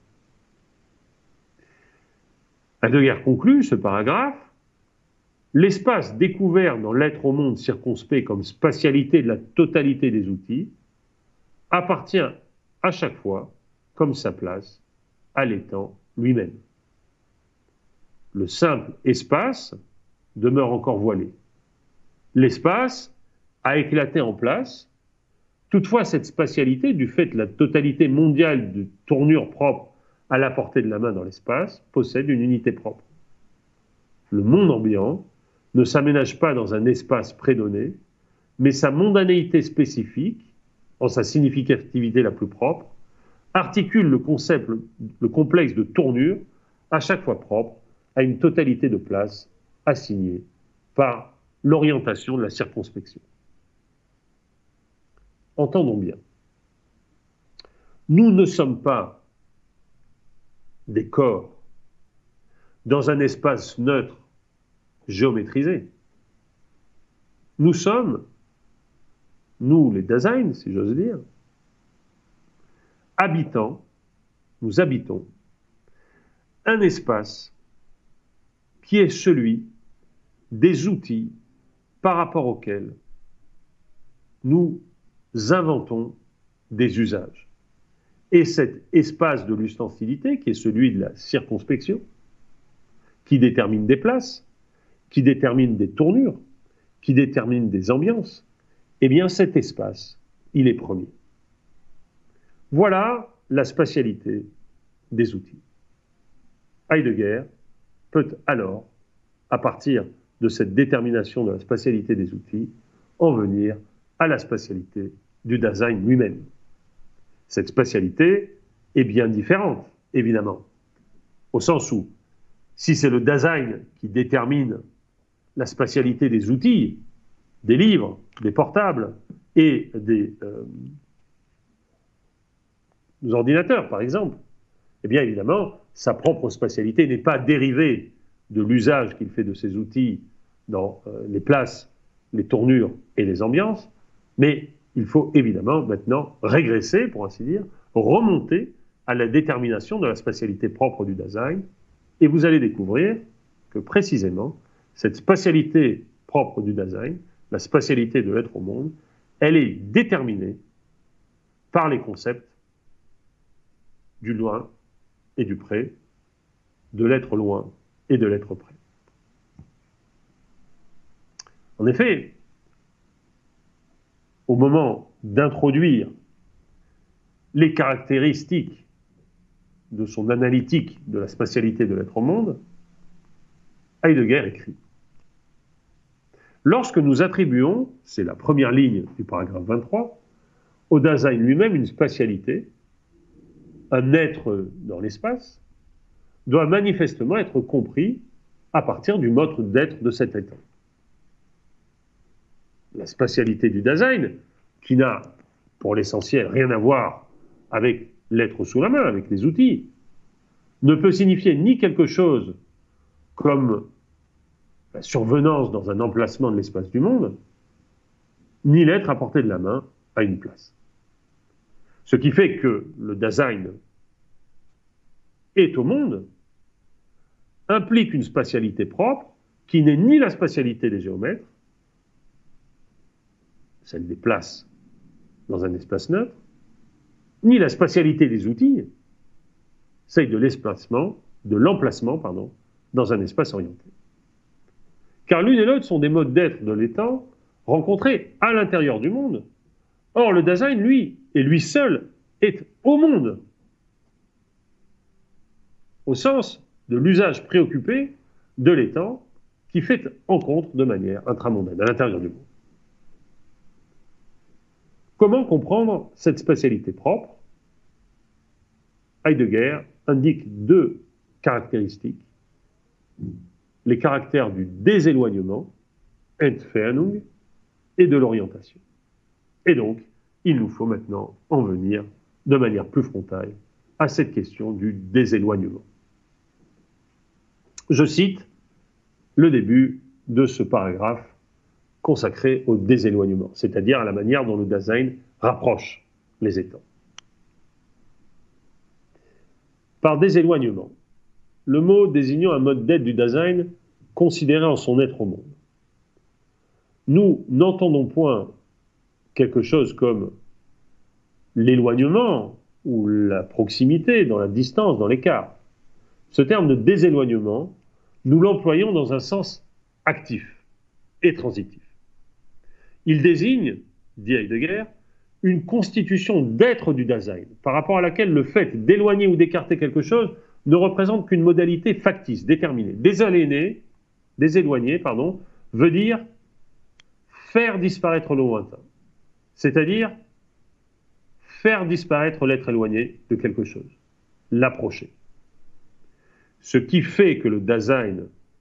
Speaker 3: Heidegger conclut ce paragraphe. L'espace découvert dans l'être au monde circonspect comme spatialité de la totalité des outils appartient à chaque fois, comme sa place, à l'étang lui-même. Le simple espace demeure encore voilé. L'espace a éclaté en place. Toutefois, cette spatialité, du fait de la totalité mondiale de tournure propre à la portée de la main dans l'espace, possède une unité propre. Le monde ambiant ne s'aménage pas dans un espace prédonné, mais sa mondanéité spécifique, en sa significativité la plus propre, articule le complexe de tournure, à chaque fois propre, à une totalité de place assignée par l'orientation de la circonspection. Entendons bien. Nous ne sommes pas des corps dans un espace neutre géométrisé. Nous sommes, nous les Dasein, si j'ose dire, nous habitons un espace qui est celui des outils par rapport auxquels nous inventons des usages. Et cet espace de l'ustensilité, qui est celui de la circonspection, qui détermine des places, qui détermine des tournures, qui détermine des ambiances, eh bien cet espace, il est premier. Voilà la spatialité des outils. Heidegger peut alors, à partir de cette détermination de la spatialité des outils en venir à la spatialité du Dasein lui-même. Cette spatialité est bien différente, évidemment, au sens où, si c'est le Dasein qui détermine la spatialité des outils, des livres, des portables et des ordinateurs, par exemple, eh bien évidemment, sa propre spatialité n'est pas dérivée de l'usage qu'il fait de ces outils dans les places, les tournures et les ambiances, mais il faut évidemment maintenant régresser, pour ainsi dire, remonter à la détermination de la spatialité propre du Dasein, et vous allez découvrir que précisément, cette spatialité propre du Dasein, la spatialité de l'être au monde, elle est déterminée par les concepts du loin et du près, de l'être loin et de l'être près. En effet, au moment d'introduire les caractéristiques de son analytique de la spatialité de l'être au monde, Heidegger écrit: lorsque nous attribuons, c'est la première ligne du paragraphe 23, au Dasein lui-même une spatialité, un être dans l'espace doit manifestement être compris à partir du mode d'être de cet état. La spatialité du Dasein, qui n'a pour l'essentiel rien à voir avec l'être sous la main, avec les outils, ne peut signifier ni quelque chose comme la survenance dans un emplacement de l'espace du monde, ni l'être à portée de la main à une place. Ce qui fait que le Dasein est au monde implique une spatialité propre qui n'est ni la spatialité des géomètres, celle des places dans un espace neutre, ni la spatialité des outils, celle de l'emplacement dans un espace orienté. Car l'une et l'autre sont des modes d'être de l'état rencontrés à l'intérieur du monde. Or, le Dasein, lui, et lui seul, est au monde, au sens de l'usage préoccupé de l'état qui fait rencontre de manière intramondaine, à l'intérieur du monde. Comment comprendre cette spatialité propre? Heidegger indique deux caractéristiques, les caractères du déséloignement, Entfernung, et de l'orientation. Et donc, il nous faut maintenant en venir de manière plus frontale à cette question du déséloignement. Je cite le début de ce paragraphe consacré au déséloignement, c'est-à-dire à la manière dont le Dasein rapproche les états. Par déséloignement, le mot désignant un mode d'être du Dasein considéré en son être au monde. Nous n'entendons point quelque chose comme l'éloignement ou la proximité dans la distance, dans l'écart. Ce terme de déséloignement, nous l'employons dans un sens actif et transitif. Il désigne, dit Heidegger, une constitution d'être du Dasein, par rapport à laquelle le fait d'éloigner ou d'écarter quelque chose ne représente qu'une modalité factice, déterminée. Déséloigner, veut dire faire disparaître le lointain, c'est-à-dire faire disparaître l'être éloigné de quelque chose, l'approcher. Ce qui fait que le Dasein,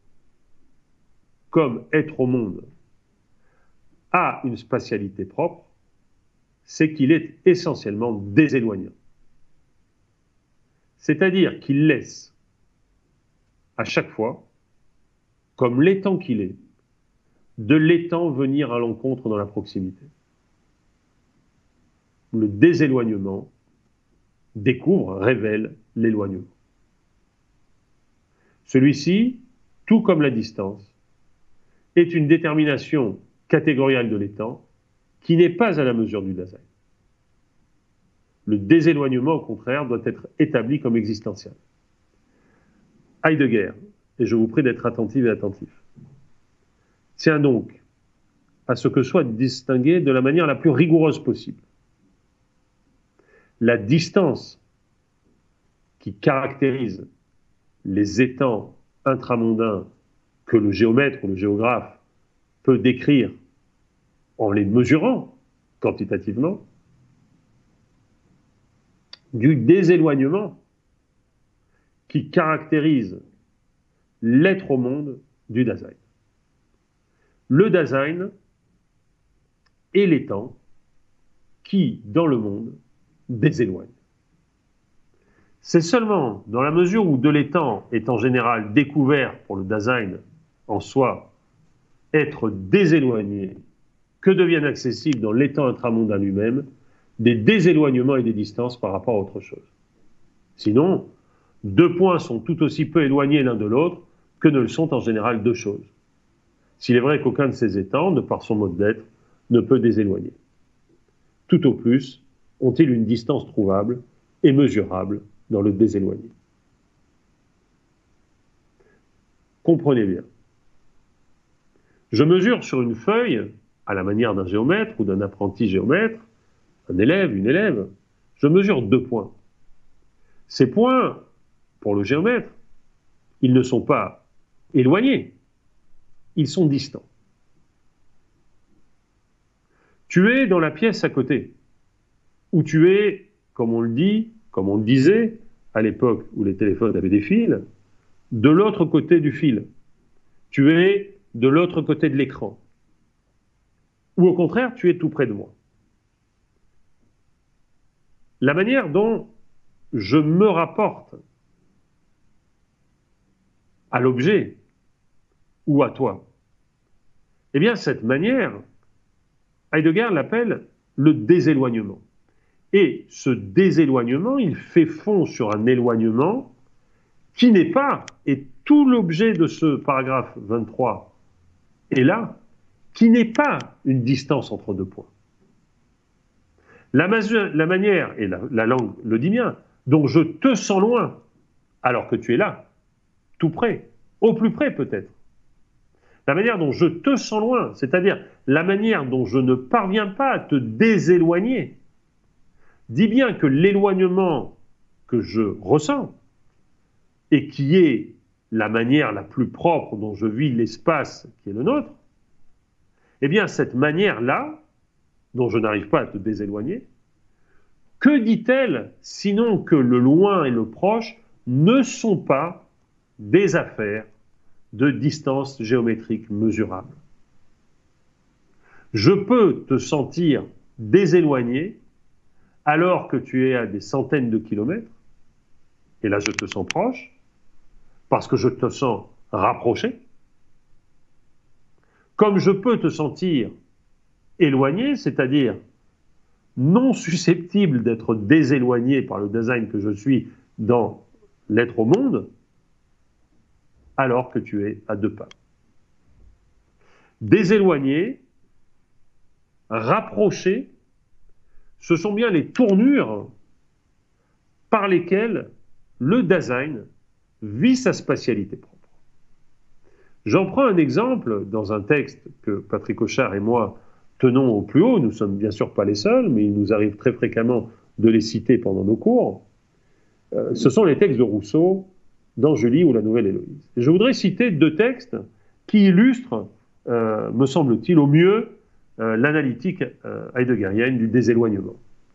Speaker 3: comme être au monde, a une spatialité propre, c'est qu'il est essentiellement déséloignant. C'est-à-dire qu'il laisse, à chaque fois, comme l'étang qu'il est, de l'étang venir à l'encontre dans la proximité. Le déséloignement découvre, révèle l'éloignement. Celui-ci, tout comme la distance, est une détermination catégoriale de l'étang qui n'est pas à la mesure du Dasein. Le déséloignement, au contraire, doit être établi comme existentiel. Heidegger, et je vous prie d'être attentif et attentif, tient donc à ce que soit distingué de la manière la plus rigoureuse possible la distance qui caractérise les étangs intramondains que le géomètre ou le géographe peut décrire en les mesurant quantitativement, du déséloignement qui caractérise l'être au monde du Dasein. Le Dasein est l'étang qui, dans le monde, déséloigne. C'est seulement dans la mesure où de l'étang est en général découvert pour le Dasein en soi, être déséloigné, que deviennent accessibles dans l'étang intramondain lui-même des déséloignements et des distances par rapport à autre chose. Sinon, deux points sont tout aussi peu éloignés l'un de l'autre que ne le sont en général deux choses. S'il est vrai qu'aucun de ces étangs, de par son mode d'être, ne peut déséloigner. Tout au plus ont-ils une distance trouvable et mesurable dans le déséloigné. Comprenez bien. Je mesure sur une feuille, à la manière d'un géomètre ou d'un apprenti géomètre, un élève, une élève, je mesure 2 points. Ces points, pour le géomètre, ils ne sont pas éloignés, ils sont distants. Tu es dans la pièce à côté, ou tu es, comme on le dit, comme on le disait, à l'époque où les téléphones avaient des fils, de l'autre côté du fil. Tu es de l'autre côté de l'écran. Ou au contraire, tu es tout près de moi. La manière dont je me rapporte à l'objet ou à toi, eh bien, cette manière, Heidegger l'appelle le déséloignement. Et ce déséloignement, il fait fond sur un éloignement qui n'est pas, et tout l'objet de ce paragraphe 23 est là, qui n'est pas une distance entre 2 points. La manière, et la langue le dit bien, dont je te sens loin, alors que tu es là, tout près, au plus près peut-être. La manière dont je te sens loin, c'est-à-dire la manière dont je ne parviens pas à te déséloigner, dit bien que l'éloignement que je ressens, et qui est la manière la plus propre dont je vis l'espace qui est le nôtre, eh bien cette manière-là, dont je n'arrive pas à te déséloigner, que dit-elle sinon que le loin et le proche ne sont pas des affaires de distance géométrique mesurable. Je peux te sentir déséloigné alors que tu es à des centaines de kilomètres, et là je te sens proche, parce que je te sens rapproché, comme je peux te sentir éloigné, c'est-à-dire non susceptible d'être déséloigné par le Dasein que je suis dans l'être au monde, alors que tu es à 2 pas. Déséloigné, rapproché, ce sont bien les tournures par lesquelles le Dasein vit sa spatialité propre. J'en prends un exemple dans un texte que Patrick Auchard et moi tenons au plus haut. Nous ne sommes bien sûr pas les seuls, mais il nous arrive très fréquemment de les citer pendant nos cours. Ce sont les textes de Rousseau dans Julie ou la Nouvelle Héloïse. Et je voudrais citer 2 textes qui illustrent, me semble-t-il, au mieux l'analytique heideggerienne du déséloignement.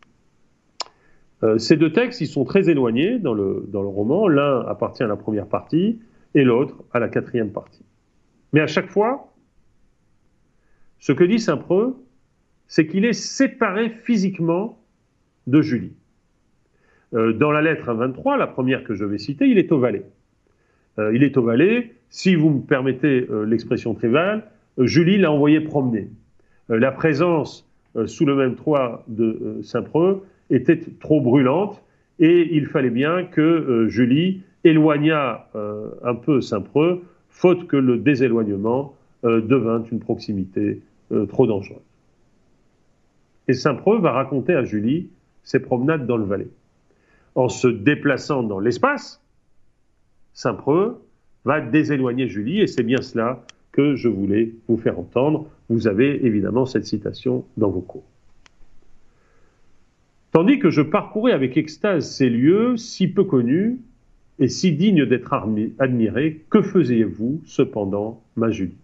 Speaker 3: Ces 2 textes, ils sont très éloignés dans le roman. L'un appartient à la première partie et l'autre à la 4e partie. Mais à chaque fois, ce que dit Saint-Preux, c'est qu'il est séparé physiquement de Julie. Dans la lettre 23, la première que je vais citer, il est au Valais. Il est au Valais, si vous me permettez l'expression triviale, Julie l'a envoyé promener. La présence sous le même toit de Saint-Preux était trop brûlante et il fallait bien que Julie éloignât un peu Saint-Preux, faute que le déséloignement devint une proximité trop dangereuse. Et Saint-Preux va raconter à Julie ses promenades dans le Valais. En se déplaçant dans l'espace, Saint-Preux va déséloigner Julie, et c'est bien cela que je voulais vous faire entendre. Vous avez évidemment cette citation dans vos cours. Tandis que je parcourais avec extase ces lieux si peu connus, et si digne d'être admiré, que faisiez-vous cependant, ma Julie?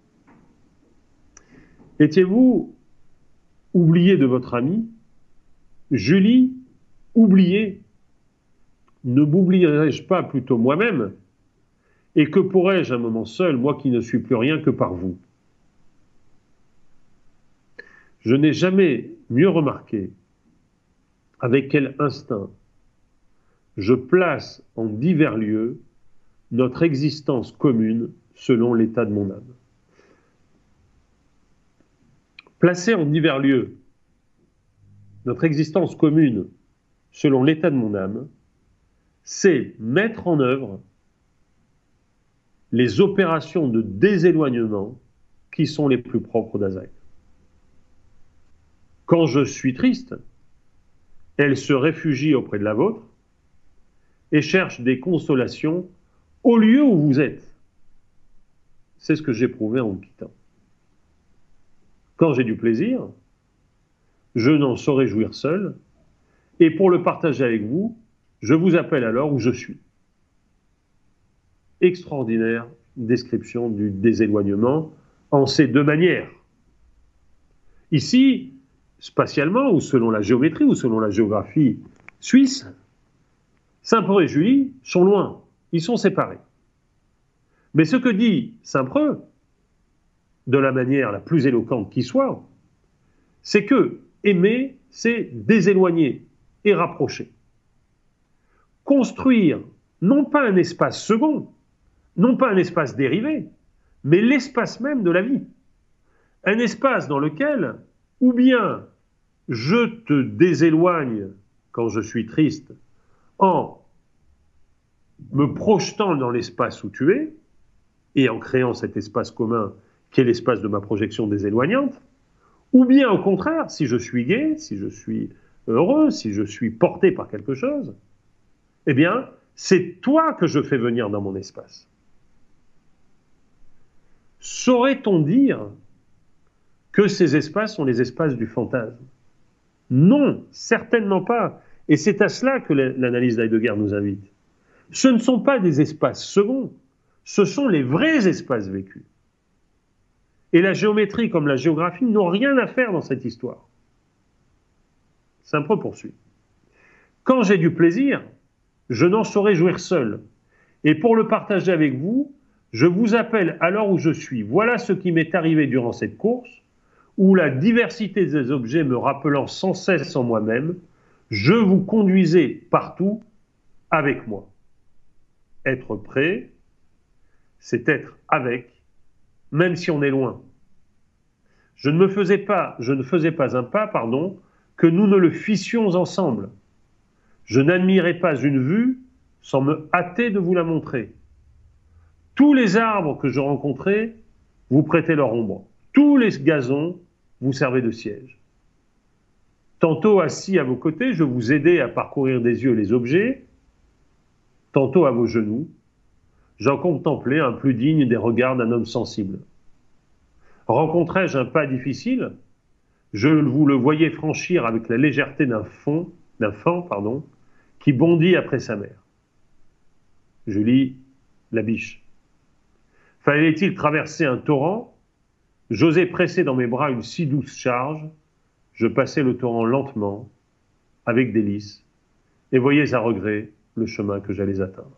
Speaker 3: Étiez-vous oublié de votre ami? Julie, oubliée? Ne m'oublierai-je pas plutôt moi-même? Et que pourrais-je un moment seul, moi qui ne suis plus rien que par vous? Je n'ai jamais mieux remarqué avec quel instinct je place en divers lieux notre existence commune selon l'état de mon âme. Placer en divers lieux notre existence commune selon l'état de mon âme, c'est mettre en œuvre les opérations de déséloignement qui sont les plus propres d'Azaï. Quand je suis triste, elle se réfugie auprès de la vôtre et cherche des consolations au lieu où vous êtes. C'est ce que j'éprouvais en vous quittant. Quand j'ai du plaisir, je n'en saurais jouir seul, et pour le partager avec vous, je vous appelle alors où je suis. Extraordinaire description du déséloignement en ces deux manières. Ici, spatialement, ou selon la géométrie, ou selon la géographie suisse, Saint-Preux et Julie sont loin, ils sont séparés. Mais ce que dit Saint-Preux, de la manière la plus éloquente qui soit, c'est que aimer, c'est déséloigner et rapprocher. Construire, non pas un espace second, non pas un espace dérivé, mais l'espace même de la vie. Un espace dans lequel, ou bien je te déséloigne quand je suis triste, en me projetant dans l'espace où tu es, et en créant cet espace commun qui est l'espace de ma projection déséloignante, ou bien au contraire, si je suis gai, si je suis heureux, si je suis porté par quelque chose, eh bien, c'est toi que je fais venir dans mon espace. Saurait-on dire que ces espaces sont les espaces du fantasme? Non, certainement pas. Et c'est à cela que l'analyse d'Heidegger nous invite. Ce ne sont pas des espaces seconds, ce sont les vrais espaces vécus. Et la géométrie comme la géographie n'ont rien à faire dans cette histoire. Saint-Preux poursuit. Quand j'ai du plaisir, je n'en saurais jouir seul. Et pour le partager avec vous, je vous appelle alors où je suis. Voilà ce qui m'est arrivé durant cette course, où la diversité des objets me rappelant sans cesse en moi-même, je vous conduisais partout avec moi. Être prêt, c'est être avec, même si on est loin. Je ne faisais pas un pas, que nous ne le fissions ensemble. Je n'admirais pas une vue sans me hâter de vous la montrer. Tous les arbres que je rencontrais vous prêtaient leur ombre. Tous les gazons vous servaient de siège. Tantôt assis à vos côtés, je vous aidais à parcourir des yeux les objets. Tantôt à vos genoux, j'en contemplais un plus digne des regards d'un homme sensible. Rencontrais-je un pas difficile, je vous le voyais franchir avec la légèreté d'un faon qui bondit après sa mère. Je lis la biche. Fallait-il traverser un torrent? J'osais presser dans mes bras une si douce charge, je passais le torrent lentement, avec délice, et voyais à regret le chemin que j'allais atteindre.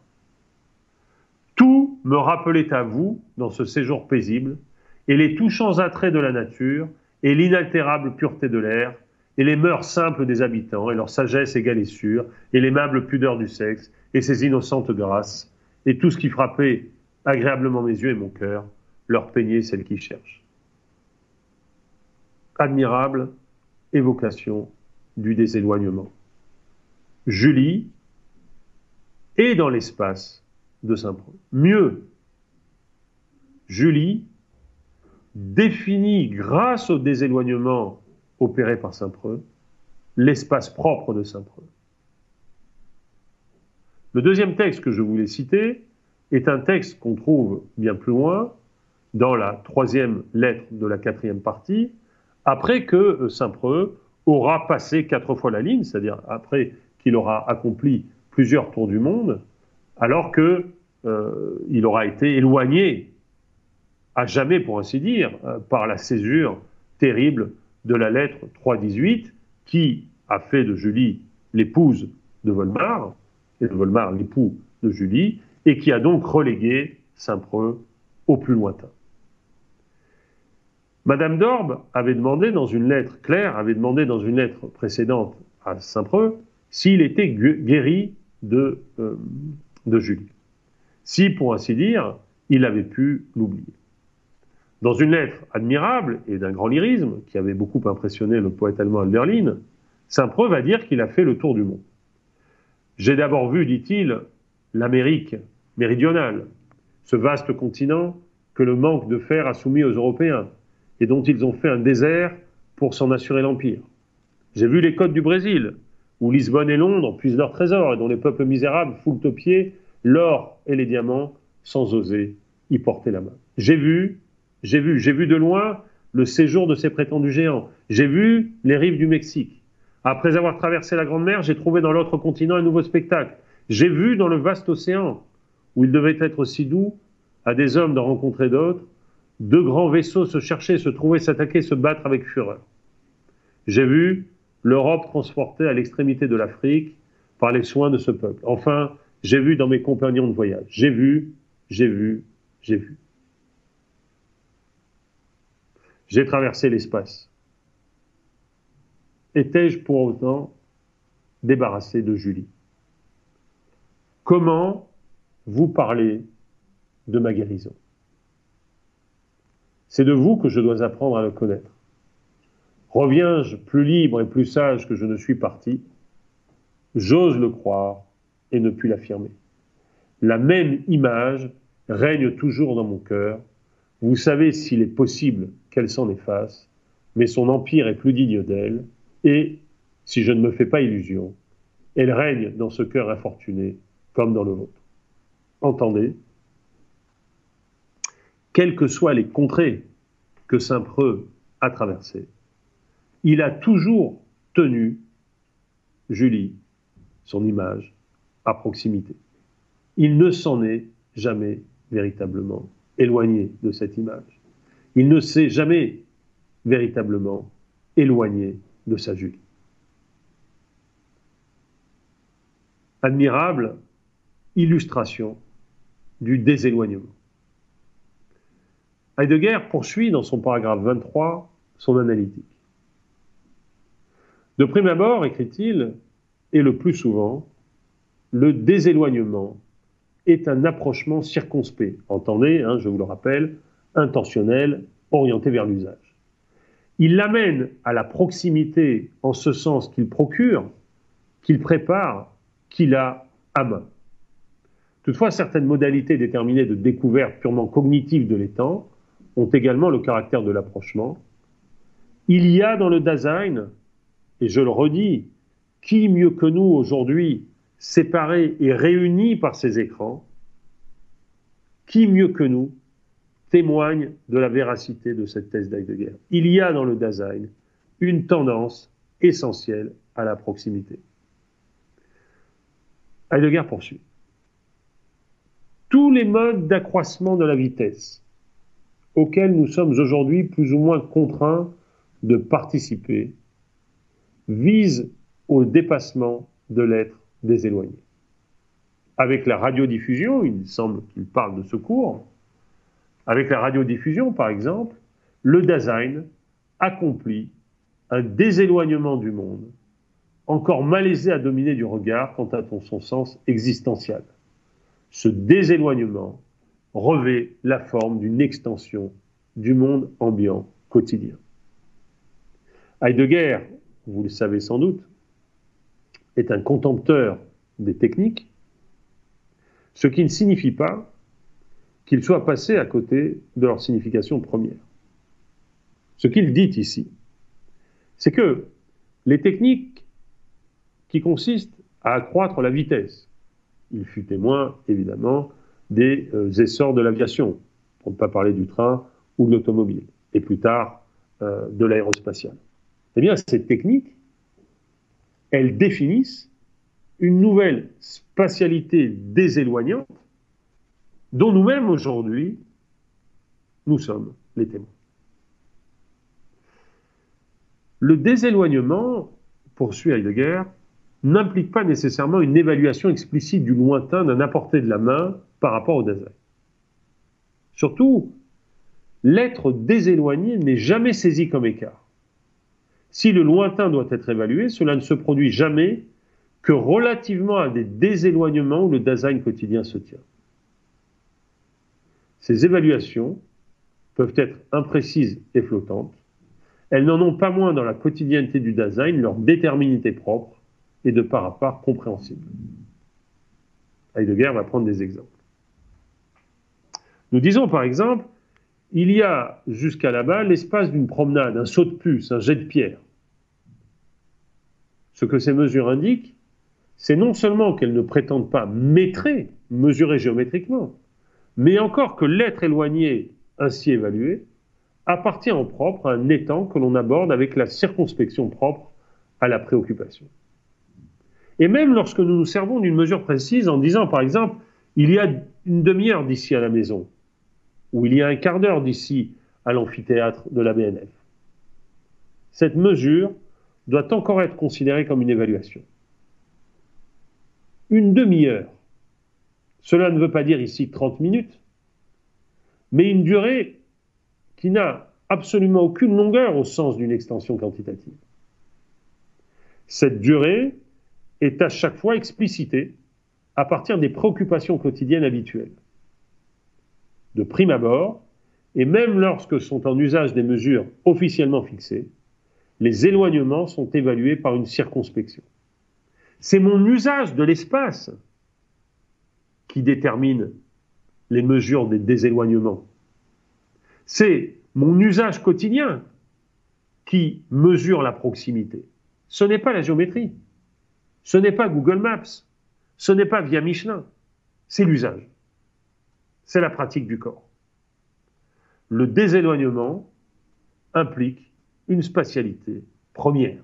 Speaker 3: Tout me rappelait à vous, dans ce séjour paisible, et les touchants attraits de la nature, et l'inaltérable pureté de l'air, et les mœurs simples des habitants, et leur sagesse égale et sûre, et l'aimable pudeur du sexe, et ses innocentes grâces, et tout ce qui frappait agréablement mes yeux et mon cœur, leur peignait celle qui cherche. Admirable évocation du déséloignement. Julie est dans l'espace de Saint-Preux. Mieux, Julie définit, grâce au déséloignement opéré par Saint-Preux, l'espace propre de Saint-Preux. Le deuxième texte que je voulais citer est un texte qu'on trouve bien plus loin, dans la troisième lettre de la quatrième partie, après que Saint-Preux aura passé 4 fois la ligne, c'est-à-dire après qu'il aura accompli plusieurs tours du monde, alors que il aura été éloigné à jamais, pour ainsi dire, par la césure terrible de la lettre 318, qui a fait de Julie l'épouse de Volmar, et de Volmar l'époux de Julie, et qui a donc relégué Saint-Preux au plus lointain. Madame d'Orbe avait demandé dans une lettre, Claire avait demandé dans une lettre précédente à Saint-Preux s'il était guéri de Julie. Si, pour ainsi dire, il avait pu l'oublier. Dans une lettre admirable et d'un grand lyrisme, qui avait beaucoup impressionné le poète allemand Hölderlin, Saint-Preux va dire qu'il a fait le tour du monde. J'ai d'abord vu, dit-il, l'Amérique méridionale, ce vaste continent que le manque de fer a soumis aux Européens et dont ils ont fait un désert pour s'en assurer l'empire. J'ai vu les côtes du Brésil, où Lisbonne et Londres puisent leurs trésors et dont les peuples misérables foulent aux pieds l'or et les diamants sans oser y porter la main. J'ai vu de loin le séjour de ces prétendus géants. J'ai vu les rives du Mexique. Après avoir traversé la Grande Mer, j'ai trouvé dans l'autre continent un nouveau spectacle. J'ai vu dans le vaste océan, où il devait être si doux à des hommes d'en rencontrer d'autres, deux grands vaisseaux se chercher, se trouver, s'attaquer, se battre avec fureur. J'ai vu l'Europe transportée à l'extrémité de l'Afrique par les soins de ce peuple. Enfin, j'ai vu dans mes compagnons de voyage. J'ai vu. J'ai traversé l'espace. Étais-je pour autant débarrassé de Julie? Comment vous parlez de ma guérison? C'est de vous que je dois apprendre à le connaître. Reviens-je plus libre et plus sage que je ne suis parti? J'ose le croire et ne puis l'affirmer. La même image règne toujours dans mon cœur. Vous savez s'il est possible qu'elle s'en efface, mais son empire est plus digne d'elle, et, si je ne me fais pas illusion, elle règne dans ce cœur infortuné comme dans le vôtre. Entendez, quelles que soient les contrées que Saint-Preux a traversées, il a toujours tenu Julie, son image, à proximité. Il ne s'en est jamais véritablement éloigné de cette image. Il ne s'est jamais véritablement éloigné de sa Julie. Admirable illustration du déséloignement. Heidegger poursuit dans son paragraphe 23 son analytique. De prime abord, écrit-il, et le plus souvent, le déséloignement est un approchement circonspect, entendez, je vous le rappelle, intentionnel, orienté vers l'usage. Il l'amène à la proximité en ce sens qu'il procure, qu'il prépare, qu'il a à main. Toutefois, certaines modalités déterminées de découverte purement cognitive de l'étang ont également le caractère de l'approchement. Il y a dans le Dasein, et je le redis, qui mieux que nous aujourd'hui, séparés et réunis par ces écrans, qui mieux que nous témoigne de la véracité de cette thèse d'Heidegger. Il y a dans le Dasein une tendance essentielle à la proximité. Heidegger poursuit. Tous les modes d'accroissement de la vitesse auxquels nous sommes aujourd'hui plus ou moins contraints de participer visent au dépassement de l'être déséloigné. Avec la radiodiffusion, il semble qu'il parle de ce cours, avec la radiodiffusion par exemple, le Dasein accomplit un déséloignement du monde, encore malaisé à dominer du regard quant à son sens existentiel. Ce déséloignement revêt la forme d'une extension du monde ambiant quotidien. Heidegger, vous le savez sans doute, est un contempteur des techniques, ce qui ne signifie pas qu'il soit passé à côté de leur signification première. Ce qu'il dit ici, c'est que les techniques qui consistent à accroître la vitesse, il fut témoin évidemment des essors de l'aviation, pour ne pas parler du train ou de l'automobile, et plus tard de l'aérospatiale. Eh bien, ces techniques, elles définissent une nouvelle spatialité déséloignante dont nous-mêmes aujourd'hui, nous sommes les témoins. Le déséloignement, poursuit Heidegger, n'implique pas nécessairement une évaluation explicite du lointain d'un apporté de la main par rapport au Dasein. Surtout, l'être déséloigné n'est jamais saisi comme écart. Si le lointain doit être évalué, cela ne se produit jamais que relativement à des déséloignements où le Dasein quotidien se tient. Ces évaluations peuvent être imprécises et flottantes. Elles n'en ont pas moins dans la quotidienneté du Dasein leur déterminité propre et de part à part compréhensible. Heidegger va prendre des exemples. Nous disons par exemple, il y a jusqu'à là-bas l'espace d'une promenade, un saut de puce, un jet de pierre. Ce que ces mesures indiquent, c'est non seulement qu'elles ne prétendent pas mesurer géométriquement, mais encore que l'être éloigné ainsi évalué appartient en propre à un étang que l'on aborde avec la circonspection propre à la préoccupation. Et même lorsque nous nous servons d'une mesure précise en disant par exemple, il y a une demi-heure d'ici à la maison, ou il y a un quart d'heure d'ici à l'amphithéâtre de la BNF, cette mesure doit encore être considérée comme une évaluation. Une demi-heure, cela ne veut pas dire ici 30 minutes, mais une durée qui n'a absolument aucune longueur au sens d'une extension quantitative. Cette durée est à chaque fois explicitée à partir des préoccupations quotidiennes habituelles. De prime abord, et même lorsque sont en usage des mesures officiellement fixées, les éloignements sont évalués par une circonspection. C'est mon usage de l'espace qui détermine les mesures des déséloignements. C'est mon usage quotidien qui mesure la proximité. Ce n'est pas la géométrie, ce n'est pas Google Maps, ce n'est pas via Michelin, c'est l'usage. C'est la pratique du corps. Le déséloignement implique une spatialité première.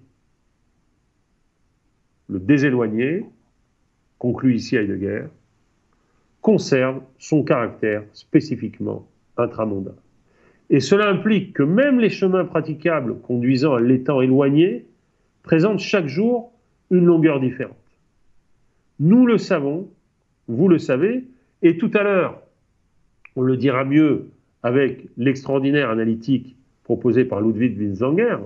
Speaker 3: Le déséloigné, conclut ici Heidegger, conserve son caractère spécifiquement intramondain. Et cela implique que même les chemins praticables conduisant à l'étang éloigné présentent chaque jour une longueur différente. Nous le savons, vous le savez, et tout à l'heure, on le dira mieux avec l'extraordinaire analytique proposée par Ludwig Winsanger,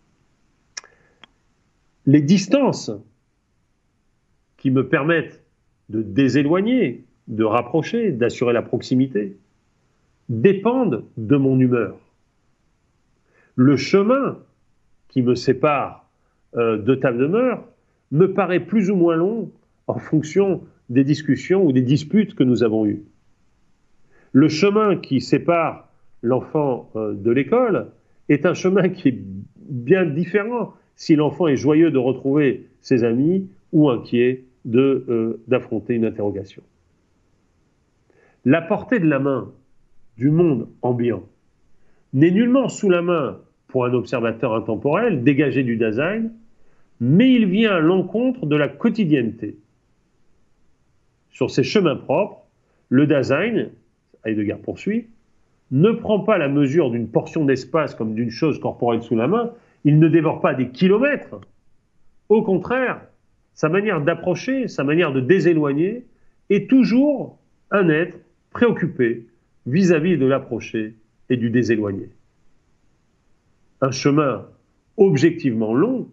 Speaker 3: les distances qui me permettent de déséloigner, de rapprocher, d'assurer la proximité, dépendent de mon humeur. Le chemin qui me sépare de ta demeure me paraît plus ou moins long en fonction des discussions ou des disputes que nous avons eues. Le chemin qui sépare l'enfant de l'école est un chemin qui est bien différent si l'enfant est joyeux de retrouver ses amis ou inquiet d'affronter une interrogation. La portée de la main du monde ambiant n'est nullement sous la main pour un observateur intemporel dégagé du Dasein, mais il vient à l'encontre de la quotidienneté. Sur ces chemins propres, le Dasein, Heidegger poursuit, ne prend pas la mesure d'une portion d'espace comme d'une chose corporelle sous la main, il ne dévore pas des kilomètres. Au contraire, sa manière d'approcher, sa manière de déséloigner est toujours un être préoccupé vis-à-vis de l'approché et du déséloigné. Un chemin objectivement long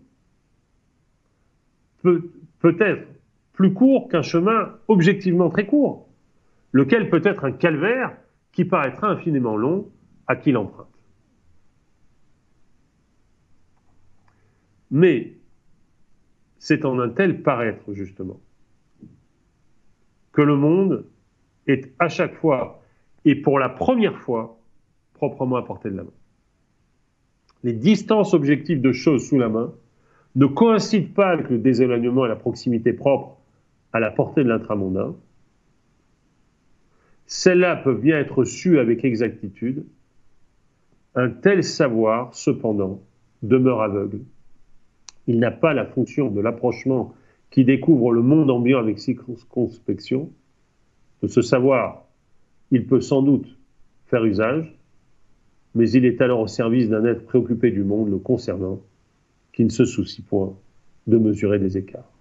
Speaker 3: peut être plus court qu'un chemin objectivement très court, lequel peut être un calvaire qui paraîtra infiniment long à qui l'emprunte. Mais c'est en un tel paraître, justement, que le monde est à chaque fois, et pour la première fois, proprement à portée de la main. Les distances objectives de choses sous la main ne coïncident pas avec le déséloignement et la proximité propre à la portée de l'intramondain. Celles-là peuvent bien être sues avec exactitude. Un tel savoir, cependant, demeure aveugle. Il n'a pas la fonction de l'approchement qui découvre le monde ambiant avec circonspection. De ce savoir, il peut sans doute faire usage, mais il est alors au service d'un être préoccupé du monde le concernant, qui ne se soucie point de mesurer les écarts.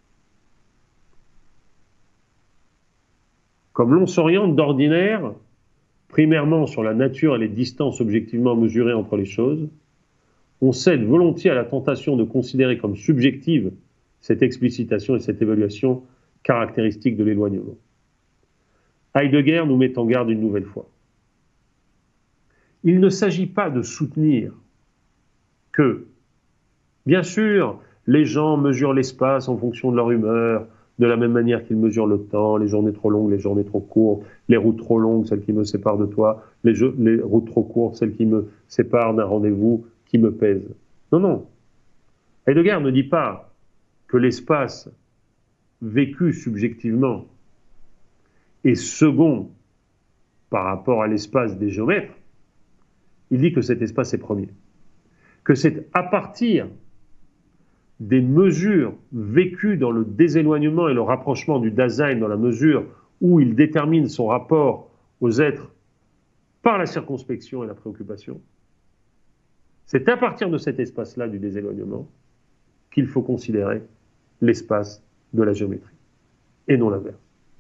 Speaker 3: Comme l'on s'oriente d'ordinaire, primairement sur la nature et les distances objectivement mesurées entre les choses, on cède volontiers à la tentation de considérer comme subjective cette explicitation et cette évaluation caractéristique de l'éloignement. Heidegger nous met en garde une nouvelle fois. Il ne s'agit pas de soutenir que, bien sûr, les gens mesurent l'espace en fonction de leur humeur, de la même manière qu'ils mesurent le temps, les journées trop longues, les journées trop courtes, les routes trop longues, celles qui me séparent de toi, les routes trop courtes, celles qui me séparent d'un rendez-vous qui me pèse. Non, non. Heidegger ne dit pas que l'espace vécu subjectivement est second par rapport à l'espace des géomètres. Il dit que cet espace est premier. Que c'est à partir des mesures vécues dans le déséloignement et le rapprochement du Dasein, dans la mesure où il détermine son rapport aux êtres par la circonspection et la préoccupation, c'est à partir de cet espace-là du déséloignement qu'il faut considérer l'espace de la géométrie, et non l'inverse.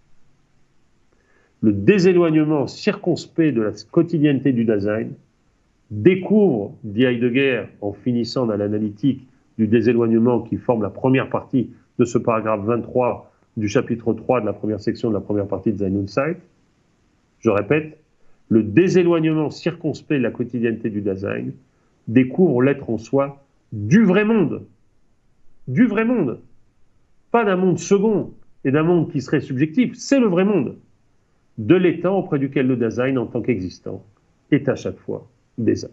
Speaker 3: Le déséloignement circonspect de la quotidienneté du Dasein découvre, dit Heidegger, en finissant dans l'analytique du déséloignement qui forme la première partie de ce paragraphe 23 du chapitre 3 de la première section de la première partie de Sein und Zeit, je répète, le déséloignement circonspect de la quotidienneté du Dasein découvre l'être en soi du vrai monde, pas d'un monde second et d'un monde qui serait subjectif, c'est le vrai monde, de l'état auprès duquel le Dasein en tant qu'existant est à chaque fois déjà.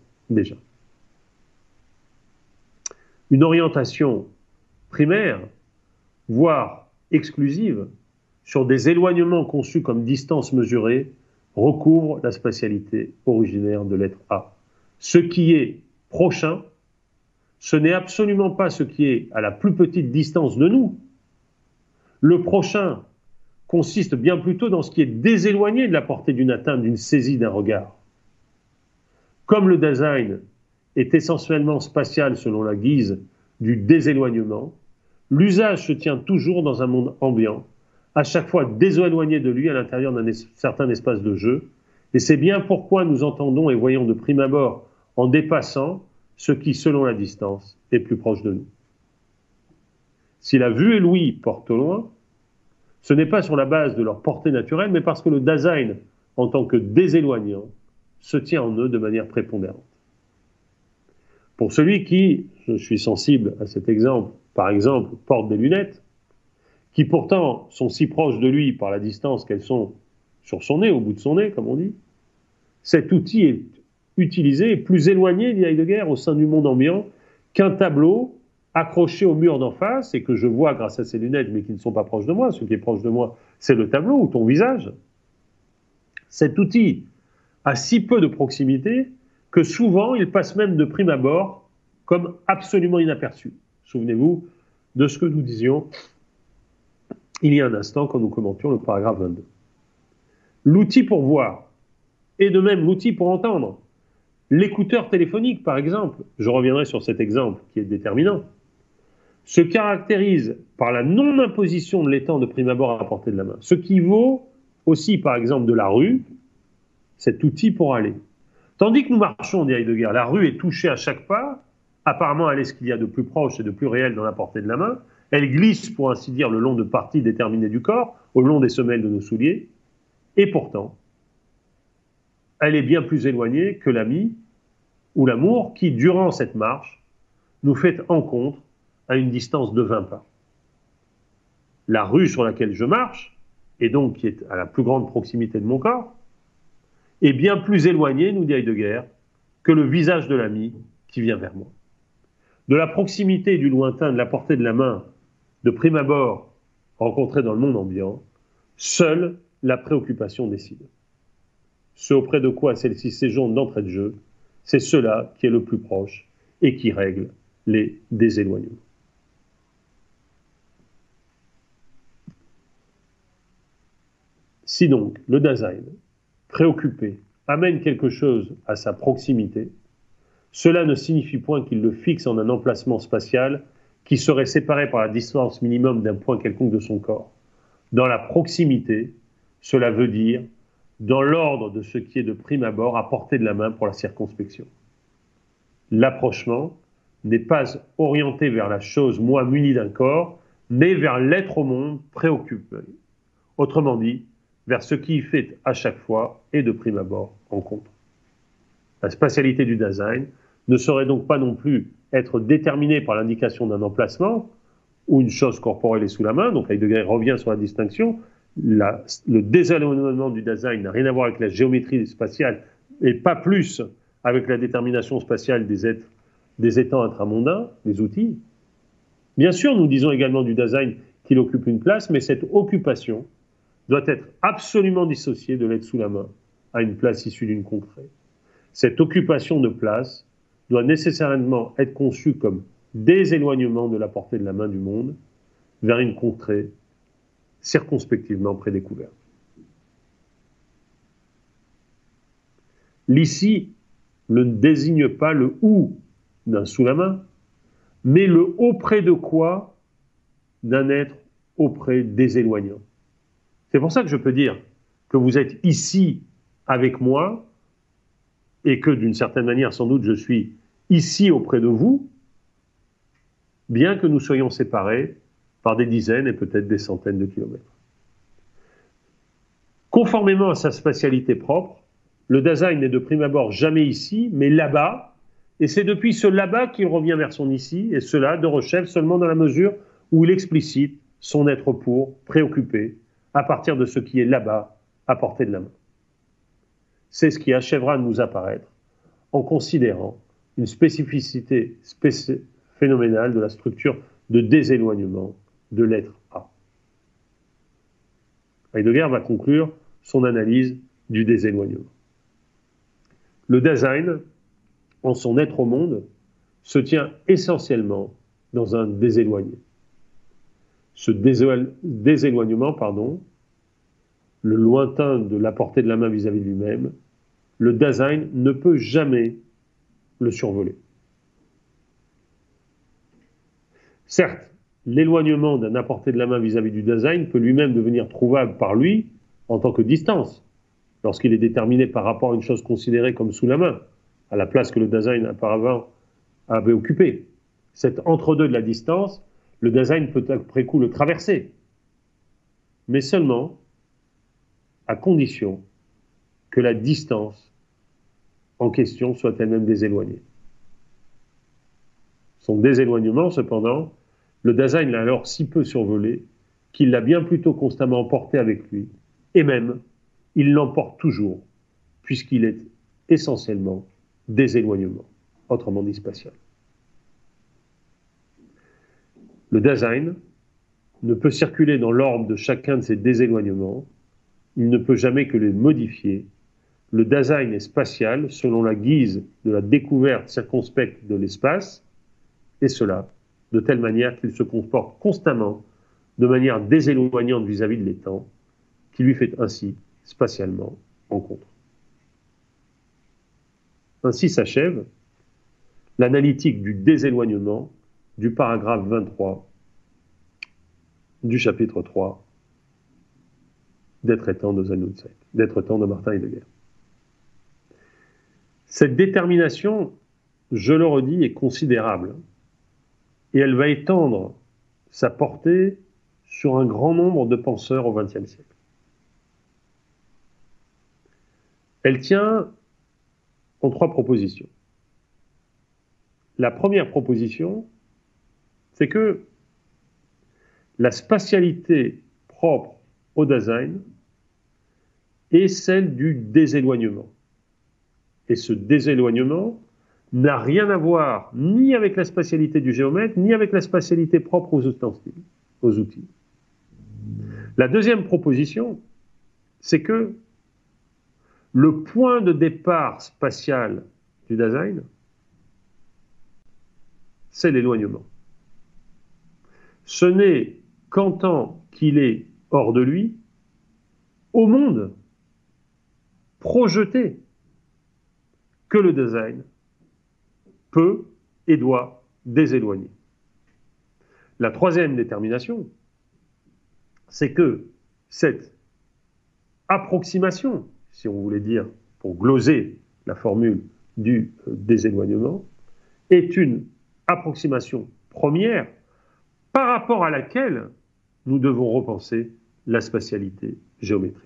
Speaker 3: Une orientation primaire, voire exclusive, sur des éloignements conçus comme distances mesurées, recouvre la spatialité originaire de l'être A. Ce qui est prochain, ce n'est absolument pas ce qui est à la plus petite distance de nous. Le prochain consiste bien plutôt dans ce qui est déséloigné de la portée d'une atteinte, d'une saisie, d'un regard. Comme le Dasein est essentiellement spatial selon la guise du déséloignement, l'usage se tient toujours dans un monde ambiant, à chaque fois déséloigné de lui à l'intérieur d'un certain espace de jeu, et c'est bien pourquoi nous entendons et voyons de prime abord, en dépassant, ce qui, selon la distance, est plus proche de nous. Si la vue et l'ouïe portent au loin, ce n'est pas sur la base de leur portée naturelle, mais parce que le Dasein, en tant que déséloignant, se tient en eux de manière prépondérante. Pour celui qui, je suis sensible à cet exemple, par exemple, porte des lunettes, qui pourtant sont si proches de lui par la distance qu'elles sont sur son nez, au bout de son nez, comme on dit, cet outil est utilisé et plus éloigné, dit Heidegger, au sein du monde ambiant, qu'un tableau accroché au mur d'en face et que je vois grâce à ces lunettes, mais qui ne sont pas proches de moi. Ce qui est proche de moi, c'est le tableau ou ton visage. Cet outil a si peu de proximité que souvent il passe même de prime abord comme absolument inaperçu. Souvenez-vous de ce que nous disions il y a un instant quand nous commentions le paragraphe 22. L'outil pour voir, et de même l'outil pour entendre, l'écouteur téléphonique par exemple, je reviendrai sur cet exemple qui est déterminant, se caractérise par la non-imposition de l'étang de prime abord à portée de la main, ce qui vaut aussi par exemple de la rue, cet outil pour aller. Tandis que nous marchons, dit Heidegger, la rue est touchée à chaque pas, apparemment elle est ce qu'il y a de plus proche et de plus réel dans la portée de la main, elle glisse pour ainsi dire le long de parties déterminées du corps, au long des semelles de nos souliers, et pourtant, elle est bien plus éloignée que l'ami ou l'amour qui, durant cette marche, nous fait encontre à une distance de 20 pas. La rue sur laquelle je marche, et donc qui est à la plus grande proximité de mon corps, est bien plus éloignée, nous dit Heidegger, que le visage de l'ami qui vient vers moi. De la proximité et du lointain, de la portée de la main, de prime abord rencontrée dans le monde ambiant, seule la préoccupation décide. Ce auprès de quoi celle-ci séjourne d'entrée de jeu, c'est cela qui est le plus proche et qui règle les déséloignements. Si donc le Dasein, préoccupé, amène quelque chose à sa proximité, cela ne signifie point qu'il le fixe en un emplacement spatial qui serait séparé par la distance minimum d'un point quelconque de son corps. Dans la proximité, cela veut dire dans l'ordre de ce qui est de prime abord à portée de la main pour la circonspection. L'approchement n'est pas orienté vers la chose moi munie d'un corps, mais vers l'être au monde préoccupé. Autrement dit, vers ce qui y fait à chaque fois et de prime abord rencontre. La spatialité du Dasein ne saurait donc pas non plus être déterminée par l'indication d'un emplacement où une chose corporelle est sous la main, donc Heidegger revient sur la distinction. Le déséloignement du Dasein n'a rien à voir avec la géométrie spatiale et pas plus avec la détermination spatiale des étangs intramondains, des outils. Bien sûr, nous disons également du Dasein qu'il occupe une place, mais cette occupation doit être absolument dissociée de l'être sous la main à une place issue d'une concrète. Cette occupation de place doit nécessairement être conçue comme déséloignement de la portée de la main du monde vers une contrée circonspectivement prédécouverte. L'ici ne désigne pas le où d'un sous la main, mais le auprès de quoi d'un être auprès des éloignants. C'est pour ça que je peux dire que vous êtes ici avec moi et que d'une certaine manière, sans doute, je suis ici auprès de vous, bien que nous soyons séparés par des dizaines et peut-être des centaines de kilomètres. Conformément à sa spatialité propre, le Dasein n'est de prime abord jamais ici, mais là-bas, et c'est depuis ce là-bas qu'il revient vers son ici, et cela de rechef seulement dans la mesure où il explicite son être pour, préoccupé, à partir de ce qui est là-bas, à portée de la main. C'est ce qui achèvera de nous apparaître en considérant une spécificité phénoménale de la structure de déséloignement de l'être A. Heidegger va conclure son analyse du déséloignement. Le Dasein, en son être au monde, se tient essentiellement dans un déséloigné. Ce déséloignement, le lointain de la portée de la main vis-à-vis de lui-même, le Dasein ne peut jamais le survoler. Certes, l'éloignement d'un à portée de la main vis-à-vis du Dasein peut lui-même devenir trouvable par lui en tant que distance, lorsqu'il est déterminé par rapport à une chose considérée comme sous la main, à la place que le Dasein auparavant avait occupée. Cet entre-deux de la distance, le Dasein peut après coup le traverser, mais seulement à condition que la distance en question soit elle-même déséloignée. Son déséloignement, cependant, le Dasein l'a alors si peu survolé qu'il l'a bien plutôt constamment emporté avec lui, et même, il l'emporte toujours, puisqu'il est essentiellement déséloignement, autrement dit spatial. Le Dasein ne peut circuler dans l'ordre de chacun de ces déséloignements, il ne peut jamais que les modifier. Le Dasein est spatial selon la guise de la découverte circonspecte de l'espace, et cela de telle manière qu'il se comporte constamment de manière déséloignante vis-à-vis de l'étang, qui lui fait ainsi spatialement rencontre. Ainsi s'achève l'analytique du déséloignement du paragraphe 23 du chapitre 3 d'Être et temps de Zanuzet, d'Être temps de Martin Heidegger. Cette détermination, je le redis, est considérable et elle va étendre sa portée sur un grand nombre de penseurs au XXe siècle. Elle tient en 3 propositions. La première proposition, c'est que la spatialité propre au Dasein est celle du déséloignement. Et ce déséloignement n'a rien à voir ni avec la spatialité du géomètre, ni avec la spatialité propre aux ustensiles, aux outils. La deuxième proposition, c'est que le point de départ spatial du Dasein, c'est l'éloignement. Ce n'est qu'en tant qu'il est hors de lui au monde projeté que le design peut et doit déséloigner. La troisième détermination, c'est que cette approximation, si on voulait dire, pour gloser la formule du déséloignement, est une approximation première par rapport à laquelle nous devons repenser la spatialité géométrique.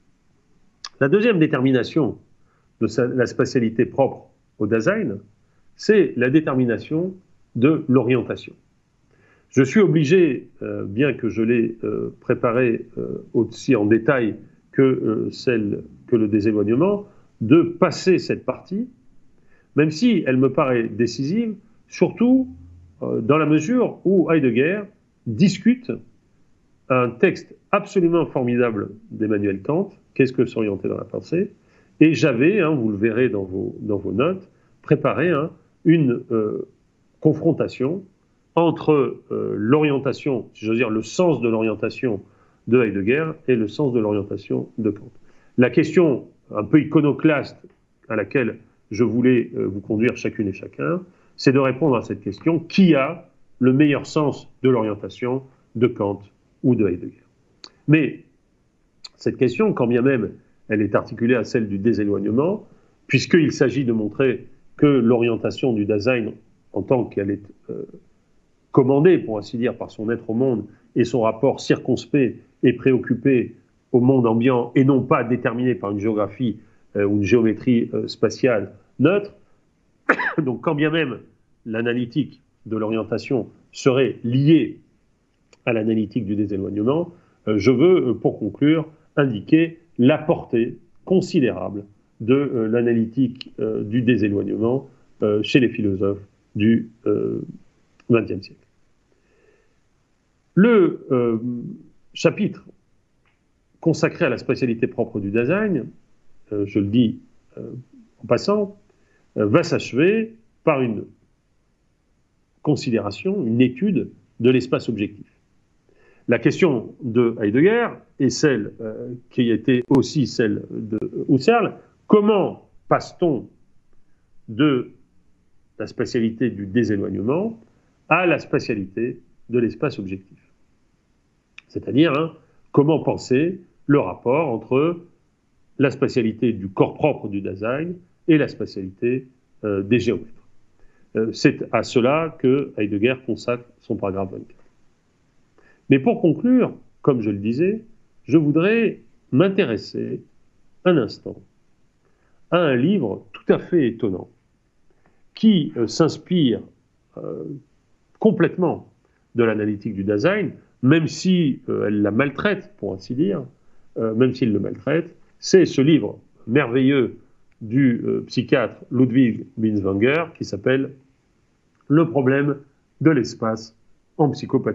Speaker 3: La deuxième détermination de la spatialité propre au design, c'est la détermination de l'orientation. Je suis obligé, bien que je l'ai préparé aussi en détail que le déséloignement, de passer cette partie, même si elle me paraît décisive, surtout dans la mesure où Heidegger discute un texte absolument formidable d'Emmanuel Kant, Qu'est-ce que s'orienter dans la pensée? Et j'avais, vous le verrez dans vos notes, préparé une confrontation entre l'orientation, si j'ose dire le sens de l'orientation de Heidegger et le sens de l'orientation de Kant. La question un peu iconoclaste à laquelle je voulais vous conduire chacune et chacun, c'est de répondre à cette question: qui a le meilleur sens de l'orientation de Kant ou de Heidegger? Mais cette question, quand bien même elle est articulée à celle du déséloignement, puisqu'il s'agit de montrer que l'orientation du Dasein, en tant qu'elle est commandée, pour ainsi dire, par son être au monde et son rapport circonspect et préoccupé au monde ambiant, et non pas déterminé par une géographie ou une géométrie spatiale neutre, donc quand bien même l'analytique de l'orientation serait liée à l'analytique du déséloignement, je veux, pour conclure, indiquer la portée considérable de l'analytique du déséloignement chez les philosophes du XXe siècle. Le chapitre consacré à la spatialité propre du Dasein, je le dis en passant, va s'achever par une considération, une étude de l'espace objectif. La question de Heidegger est celle qui était aussi celle de Husserl. Comment passe-t-on de la spatialité du déséloignement à la spatialité de l'espace objectif? C'est-à-dire, comment penser le rapport entre la spatialité du corps propre du Dasein et la spatialité des géomètres. C'est à cela que Heidegger consacre son paragraphe 24. Mais pour conclure, comme je le disais, je voudrais m'intéresser un instant à un livre tout à fait étonnant qui s'inspire complètement de l'analytique du Dasein, même si elle la maltraite, pour ainsi dire, même s'il le maltraite. C'est ce livre merveilleux du psychiatre Ludwig Binswanger qui s'appelle « Le problème de l'espace en psychopathologie ».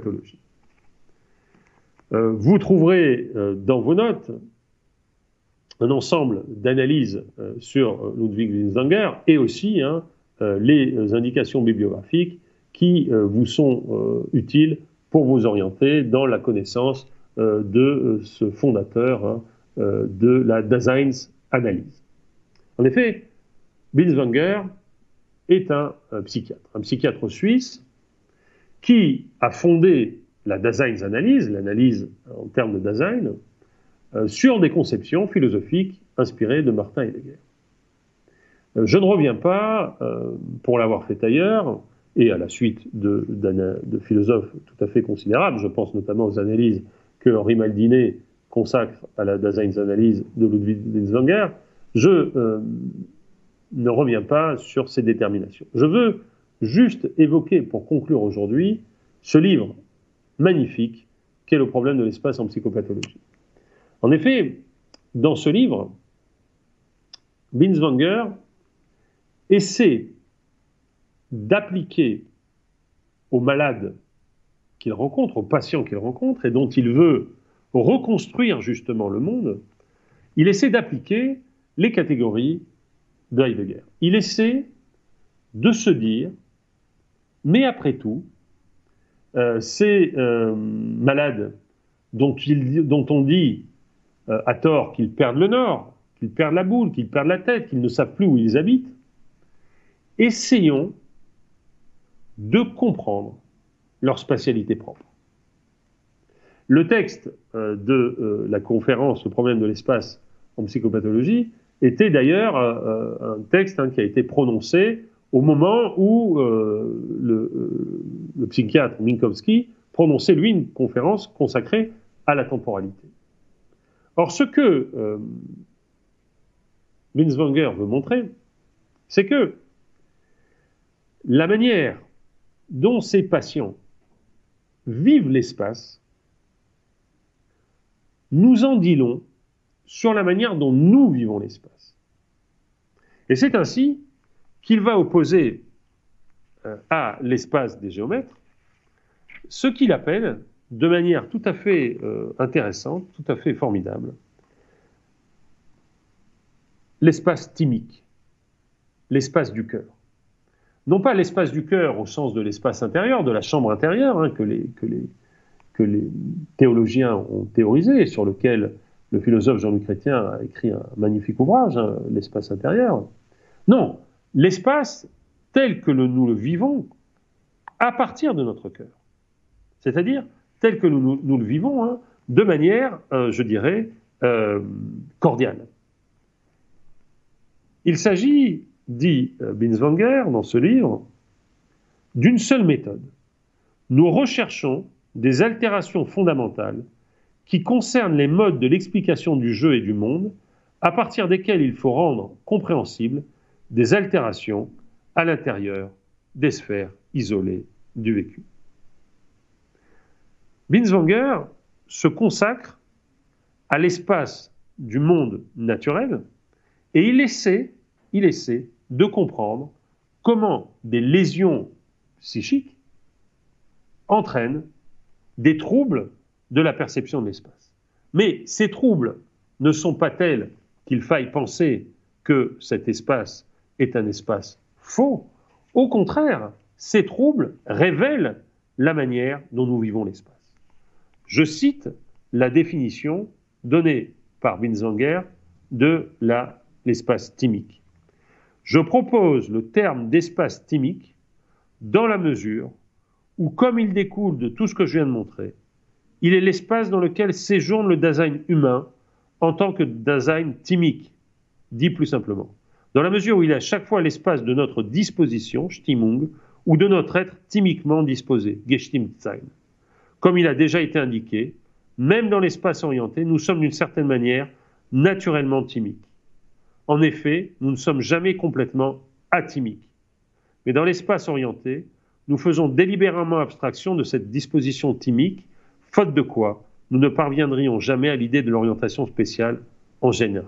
Speaker 3: Vous trouverez dans vos notes un ensemble d'analyses sur Ludwig Binswanger et aussi les indications bibliographiques qui vous sont utiles pour vous orienter dans la connaissance de ce fondateur de la Daseinsanalyse. En effet, Binswanger est un psychiatre suisse qui a fondé la Daseinsanalyse, l'analyse en termes de Dasein, sur des conceptions philosophiques inspirées de Martin Heidegger. Je ne reviens pas, pour l'avoir fait ailleurs, et à la suite de philosophes tout à fait considérables, je pense notamment aux analyses que Henri Maldinet consacre à la Daseinsanalyse de Ludwig Binswanger, je ne reviens pas sur ces déterminations. Je veux juste évoquer, pour conclure aujourd'hui, ce livre magnifique qu'est Le problème de l'espace en psychopathologie. En effet, dans ce livre, Binswanger essaie d'appliquer aux malades qu'il rencontre, aux patients qu'il rencontre, et dont il veut reconstruire justement le monde, il essaie d'appliquer les catégories de Heidegger. Il essaie de se dire, mais après tout, ces malades dont on dit à tort qu'ils perdent le nord, qu'ils perdent la boule, qu'ils perdent la tête, qu'ils ne savent plus où ils habitent. Essayons de comprendre leur spatialité propre. Le texte de la conférence « Le problème de l'espace en psychopathologie » était d'ailleurs un texte qui a été prononcé au moment où le psychiatre Minkowski prononçait, lui, une conférence consacrée à la temporalité. Or, ce que Binswanger veut montrer, c'est que la manière dont ces patients vivent l'espace nous en dit long sur la manière dont nous vivons l'espace. Et c'est ainsi qu'il va opposer à l'espace des géomètres ce qu'il appelle, de manière tout à fait intéressante, tout à fait formidable, l'espace thymique, l'espace du cœur. Non pas l'espace du cœur au sens de l'espace intérieur, de la chambre intérieure, que les théologiens ont théorisé, et sur lequel le philosophe Jean-Luc Chrétien a écrit un magnifique ouvrage, l'espace intérieur. Non, l'espace tel que nous le vivons à partir de notre cœur. C'est-à-dire tel que nous le vivons de manière, je dirais, cordiale. Il s'agit, dit Binswanger dans ce livre, d'une seule méthode. Nous recherchons des altérations fondamentales qui concernent les modes de l'explication du jeu et du monde, à partir desquels il faut rendre compréhensibles des altérations à l'intérieur des sphères isolées du vécu. Binswanger se consacre à l'espace du monde naturel et il essaie de comprendre comment des lésions psychiques entraînent des troubles de la perception de l'espace. Mais ces troubles ne sont pas tels qu'il faille penser que cet espace est un espace faux. Au contraire, ces troubles révèlent la manière dont nous vivons l'espace. Je cite la définition donnée par Binswanger de l'espace thymique. Je propose le terme d'espace thymique dans la mesure où, comme il découle de tout ce que je viens de montrer, il est l'espace dans lequel séjourne le Dasein humain en tant que Dasein thymique, dit plus simplement. Dans la mesure où il est à chaque fois l'espace de notre disposition, Stimmung, ou de notre être thymiquement disposé, Gestimmtsein. Comme il a déjà été indiqué, même dans l'espace orienté, nous sommes d'une certaine manière naturellement thymiques. En effet, nous ne sommes jamais complètement athymiques. Mais dans l'espace orienté, nous faisons délibérément abstraction de cette disposition thymique, faute de quoi nous ne parviendrions jamais à l'idée de l'orientation spéciale en général.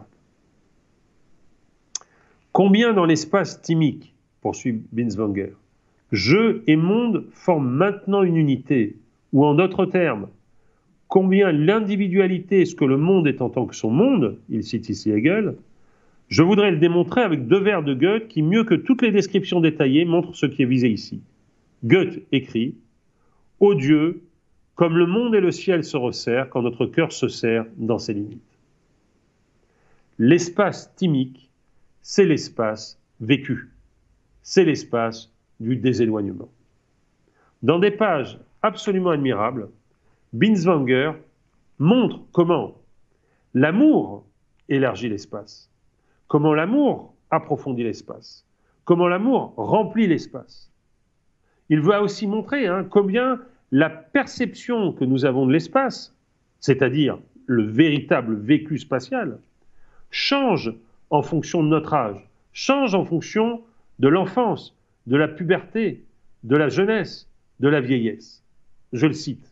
Speaker 3: Combien dans l'espace thymique, poursuit Binswanger, jeu et monde forment maintenant une unité, ou en d'autres termes, combien l'individualité est ce que le monde est en tant que son monde, il cite ici Hegel, je voudrais le démontrer avec 2 vers de Goethe qui, mieux que toutes les descriptions détaillées, montrent ce qui est visé ici. Goethe écrit « Ô Dieu, comme le monde et le ciel se resserrent quand notre cœur se serre dans ses limites. » L'espace thymique, c'est l'espace vécu. C'est l'espace du déséloignement. Dans des pages absolument admirables, Binswanger montre comment l'amour élargit l'espace, comment l'amour approfondit l'espace, comment l'amour remplit l'espace. Il va aussi montrer combien la perception que nous avons de l'espace, c'est-à-dire le véritable vécu spatial, change en fonction de notre âge, change en fonction de l'enfance, de la puberté, de la jeunesse, de la vieillesse. Je le cite.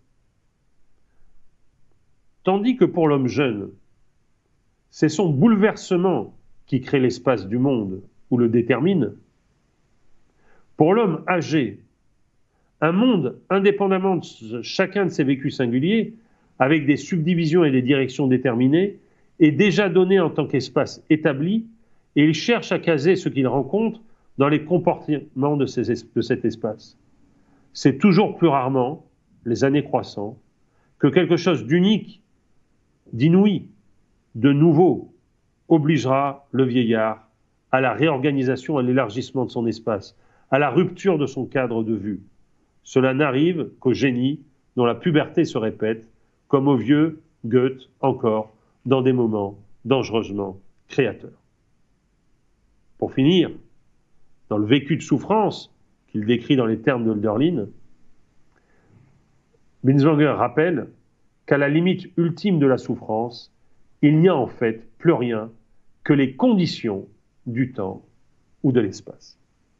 Speaker 3: Tandis que pour l'homme jeune, c'est son bouleversement qui crée l'espace du monde ou le détermine. Pour l'homme âgé, un monde indépendamment de chacun de ses vécus singuliers, avec des subdivisions et des directions déterminées, est déjà donné en tant qu'espace établi et il cherche à caser ce qu'il rencontre dans les comportements de cet espace. C'est toujours plus rarement, les années croissant, que quelque chose d'unique, d'inouï, de nouveau, obligera le vieillard à la réorganisation, à l'élargissement de son espace, à la rupture de son cadre de vue. Cela n'arrive qu'au génie dont la puberté se répète, comme au vieux Goethe encore, dans des moments dangereusement créateurs. Pour finir, dans le vécu de souffrance qu'il décrit dans les termes de Hölderlin, Binswanger rappelle qu'à la limite ultime de la souffrance, il n'y a en fait plus rien que les conditions du temps ou de l'espace.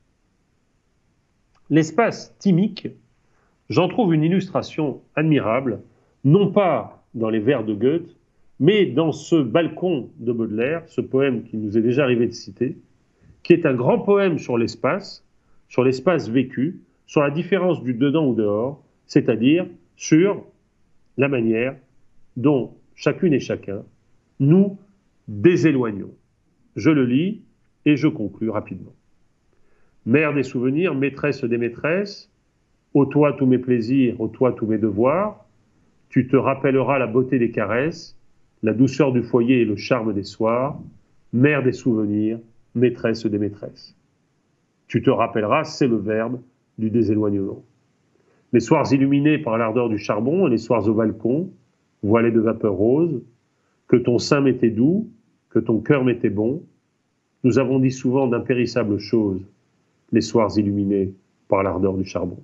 Speaker 3: L'espace thymique, j'en trouve une illustration admirable, non pas dans les vers de Goethe, mais dans ce balcon de Baudelaire, ce poème qui nous est déjà arrivé de citer, qui est un grand poème sur l'espace vécu, sur la différence du dedans ou dehors, c'est-à-dire sur la manière dont chacune et chacun nous déséloignons. Je le lis et je conclus rapidement. Mère des souvenirs, maîtresse des maîtresses, ô toi tous mes plaisirs, ô toi tous mes devoirs, tu te rappelleras la beauté des caresses, la douceur du foyer et le charme des soirs, mère des souvenirs, maîtresse des maîtresses. Tu te rappelleras, c'est le verbe du déséloignement. Les soirs illuminés par l'ardeur du charbon et les soirs au balcon, voilés de vapeur rose, que ton sein m'était doux, que ton cœur m'était bon, nous avons dit souvent d'impérissables choses, les soirs illuminés par l'ardeur du charbon.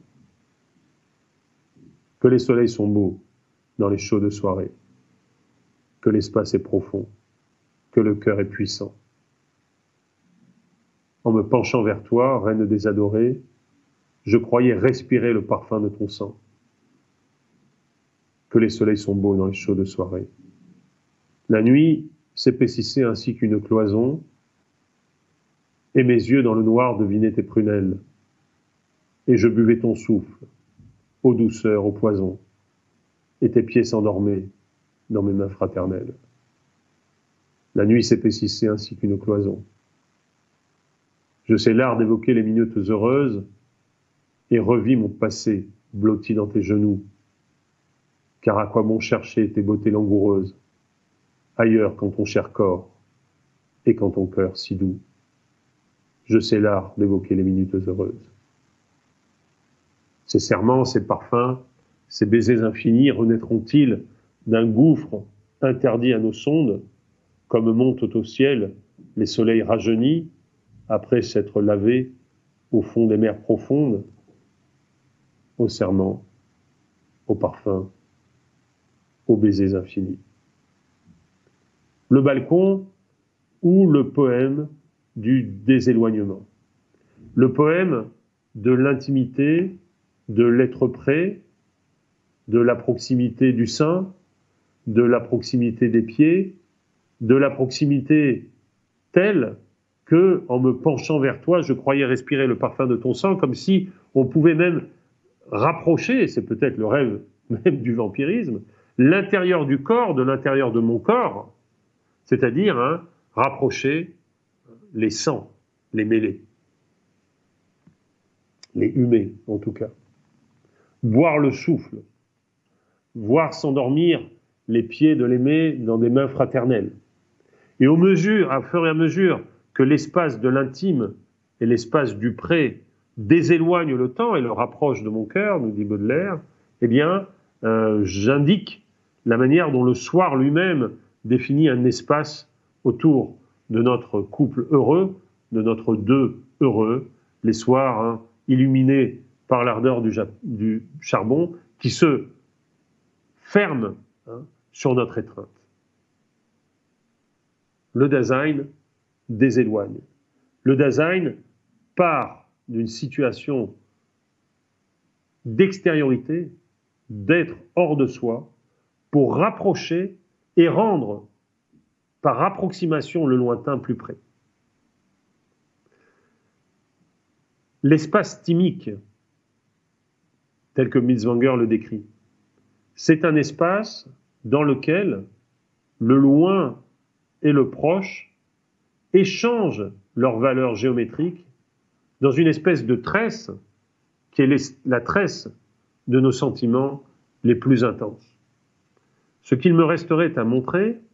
Speaker 3: Que les soleils sont beaux dans les chaudes soirées, que l'espace est profond, que le cœur est puissant. En me penchant vers toi, reine des adorés, je croyais respirer le parfum de ton sang. Que les soleils sont beaux dans les chaudes soirées. La nuit s'épaississait ainsi qu'une cloison, et mes yeux dans le noir devinaient tes prunelles, et je buvais ton souffle, ô douceur, ô poison, et tes pieds s'endormaient dans mes mains fraternelles. La nuit s'épaississait ainsi qu'une cloison. Je sais l'art d'évoquer les minutes heureuses, et revis mon passé blotti dans tes genoux, car à quoi bon chercher tes beautés langoureuses, ailleurs qu'en ton cher corps, et qu'en ton cœur si doux. Je sais l'art d'évoquer les minutes heureuses. Ces serments, ces parfums, ces baisers infinis renaîtront-ils d'un gouffre interdit à nos sondes, comme montent au ciel les soleils rajeunis, après s'être lavés au fond des mers profondes, aux serments, aux parfums, aux baisers infinis. Le balcon ou le poème du déséloignement. Le poème de l'intimité, de l'être près, de la proximité du sein, de la proximité des pieds, de la proximité telle que, en me penchant vers toi, je croyais respirer le parfum de ton sang, comme si on pouvait même rapprocher, c'est peut-être le rêve même du vampirisme, l'intérieur du corps de l'intérieur de mon corps, c'est-à-dire rapprocher les sangs, les mêler, les humer en tout cas. Boire le souffle, voir s'endormir les pieds de l'aimé dans des mains fraternelles. Et à fur et à mesure que l'espace de l'intime et l'espace du pré déséloignent le temps et le rapprochent de mon cœur, nous dit Baudelaire, eh bien, j'indique la manière dont le soir lui-même définit un espace autour de notre couple heureux, de notre deux heureux, les soirs illuminés par l'ardeur du charbon qui se ferment sur notre étreinte. Le Dasein déséloigne. Le Dasein part d'une situation d'extériorité, d'être hors de soi, pour rapprocher et rendre par approximation le lointain plus près. L'espace thymique, tel que Binswanger le décrit, c'est un espace dans lequel le loin et le proche échangent leurs valeurs géométriques dans une espèce de tresse qui est la tresse de nos sentiments les plus intenses. Ce qu'il me resterait à montrer,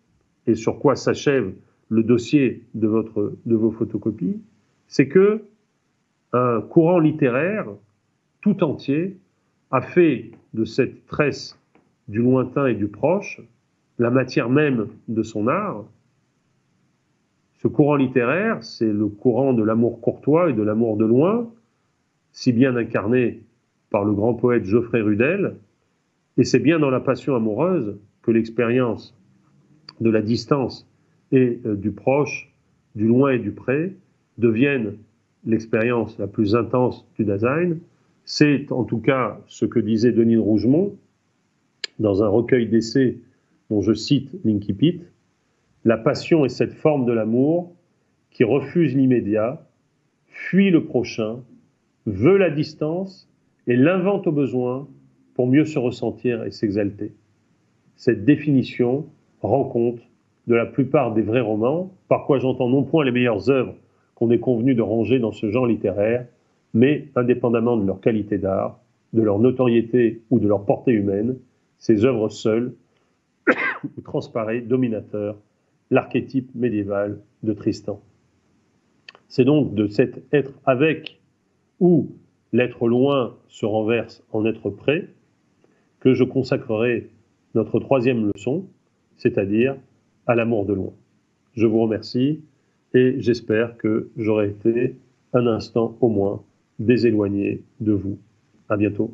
Speaker 3: et sur quoi s'achève le dossier de vos photocopies, c'est que un courant littéraire tout entier a fait de cette tresse du lointain et du proche la matière même de son art. Ce courant littéraire, c'est le courant de l'amour courtois et de l'amour de loin, si bien incarné par le grand poète Geoffrey Rudel, et c'est bien dans la passion amoureuse que l'expérience de la distance et du proche, du loin et du près, deviennent l'expérience la plus intense du Dasein. C'est en tout cas ce que disait Denis de Rougemont dans un recueil d'essais dont je cite l'Incipit. La passion est cette forme de l'amour qui refuse l'immédiat, fuit le prochain, veut la distance et l'invente au besoin pour mieux se ressentir et s'exalter. Cette définition rend compte de la plupart des vrais romans, par quoi j'entends non point les meilleures œuvres qu'on est convenu de ranger dans ce genre littéraire, mais indépendamment de leur qualité d'art, de leur notoriété ou de leur portée humaine, ces œuvres seules où transparaît dominateur l'archétype médiéval de Tristan. C'est donc de cet être avec où l'être loin se renverse en être près que je consacrerai notre troisième leçon, c'est-à-dire à l'amour de loin. Je vous remercie et j'espère que j'aurai été un instant au moins déséloigné de vous. À bientôt.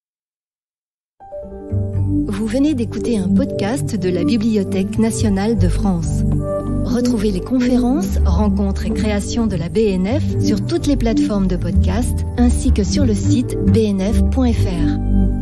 Speaker 1: Vous venez d'écouter un podcast de la Bibliothèque nationale de France. Retrouvez les conférences, rencontres et créations de la BNF sur toutes les plateformes de podcast ainsi que sur le site bnf.fr.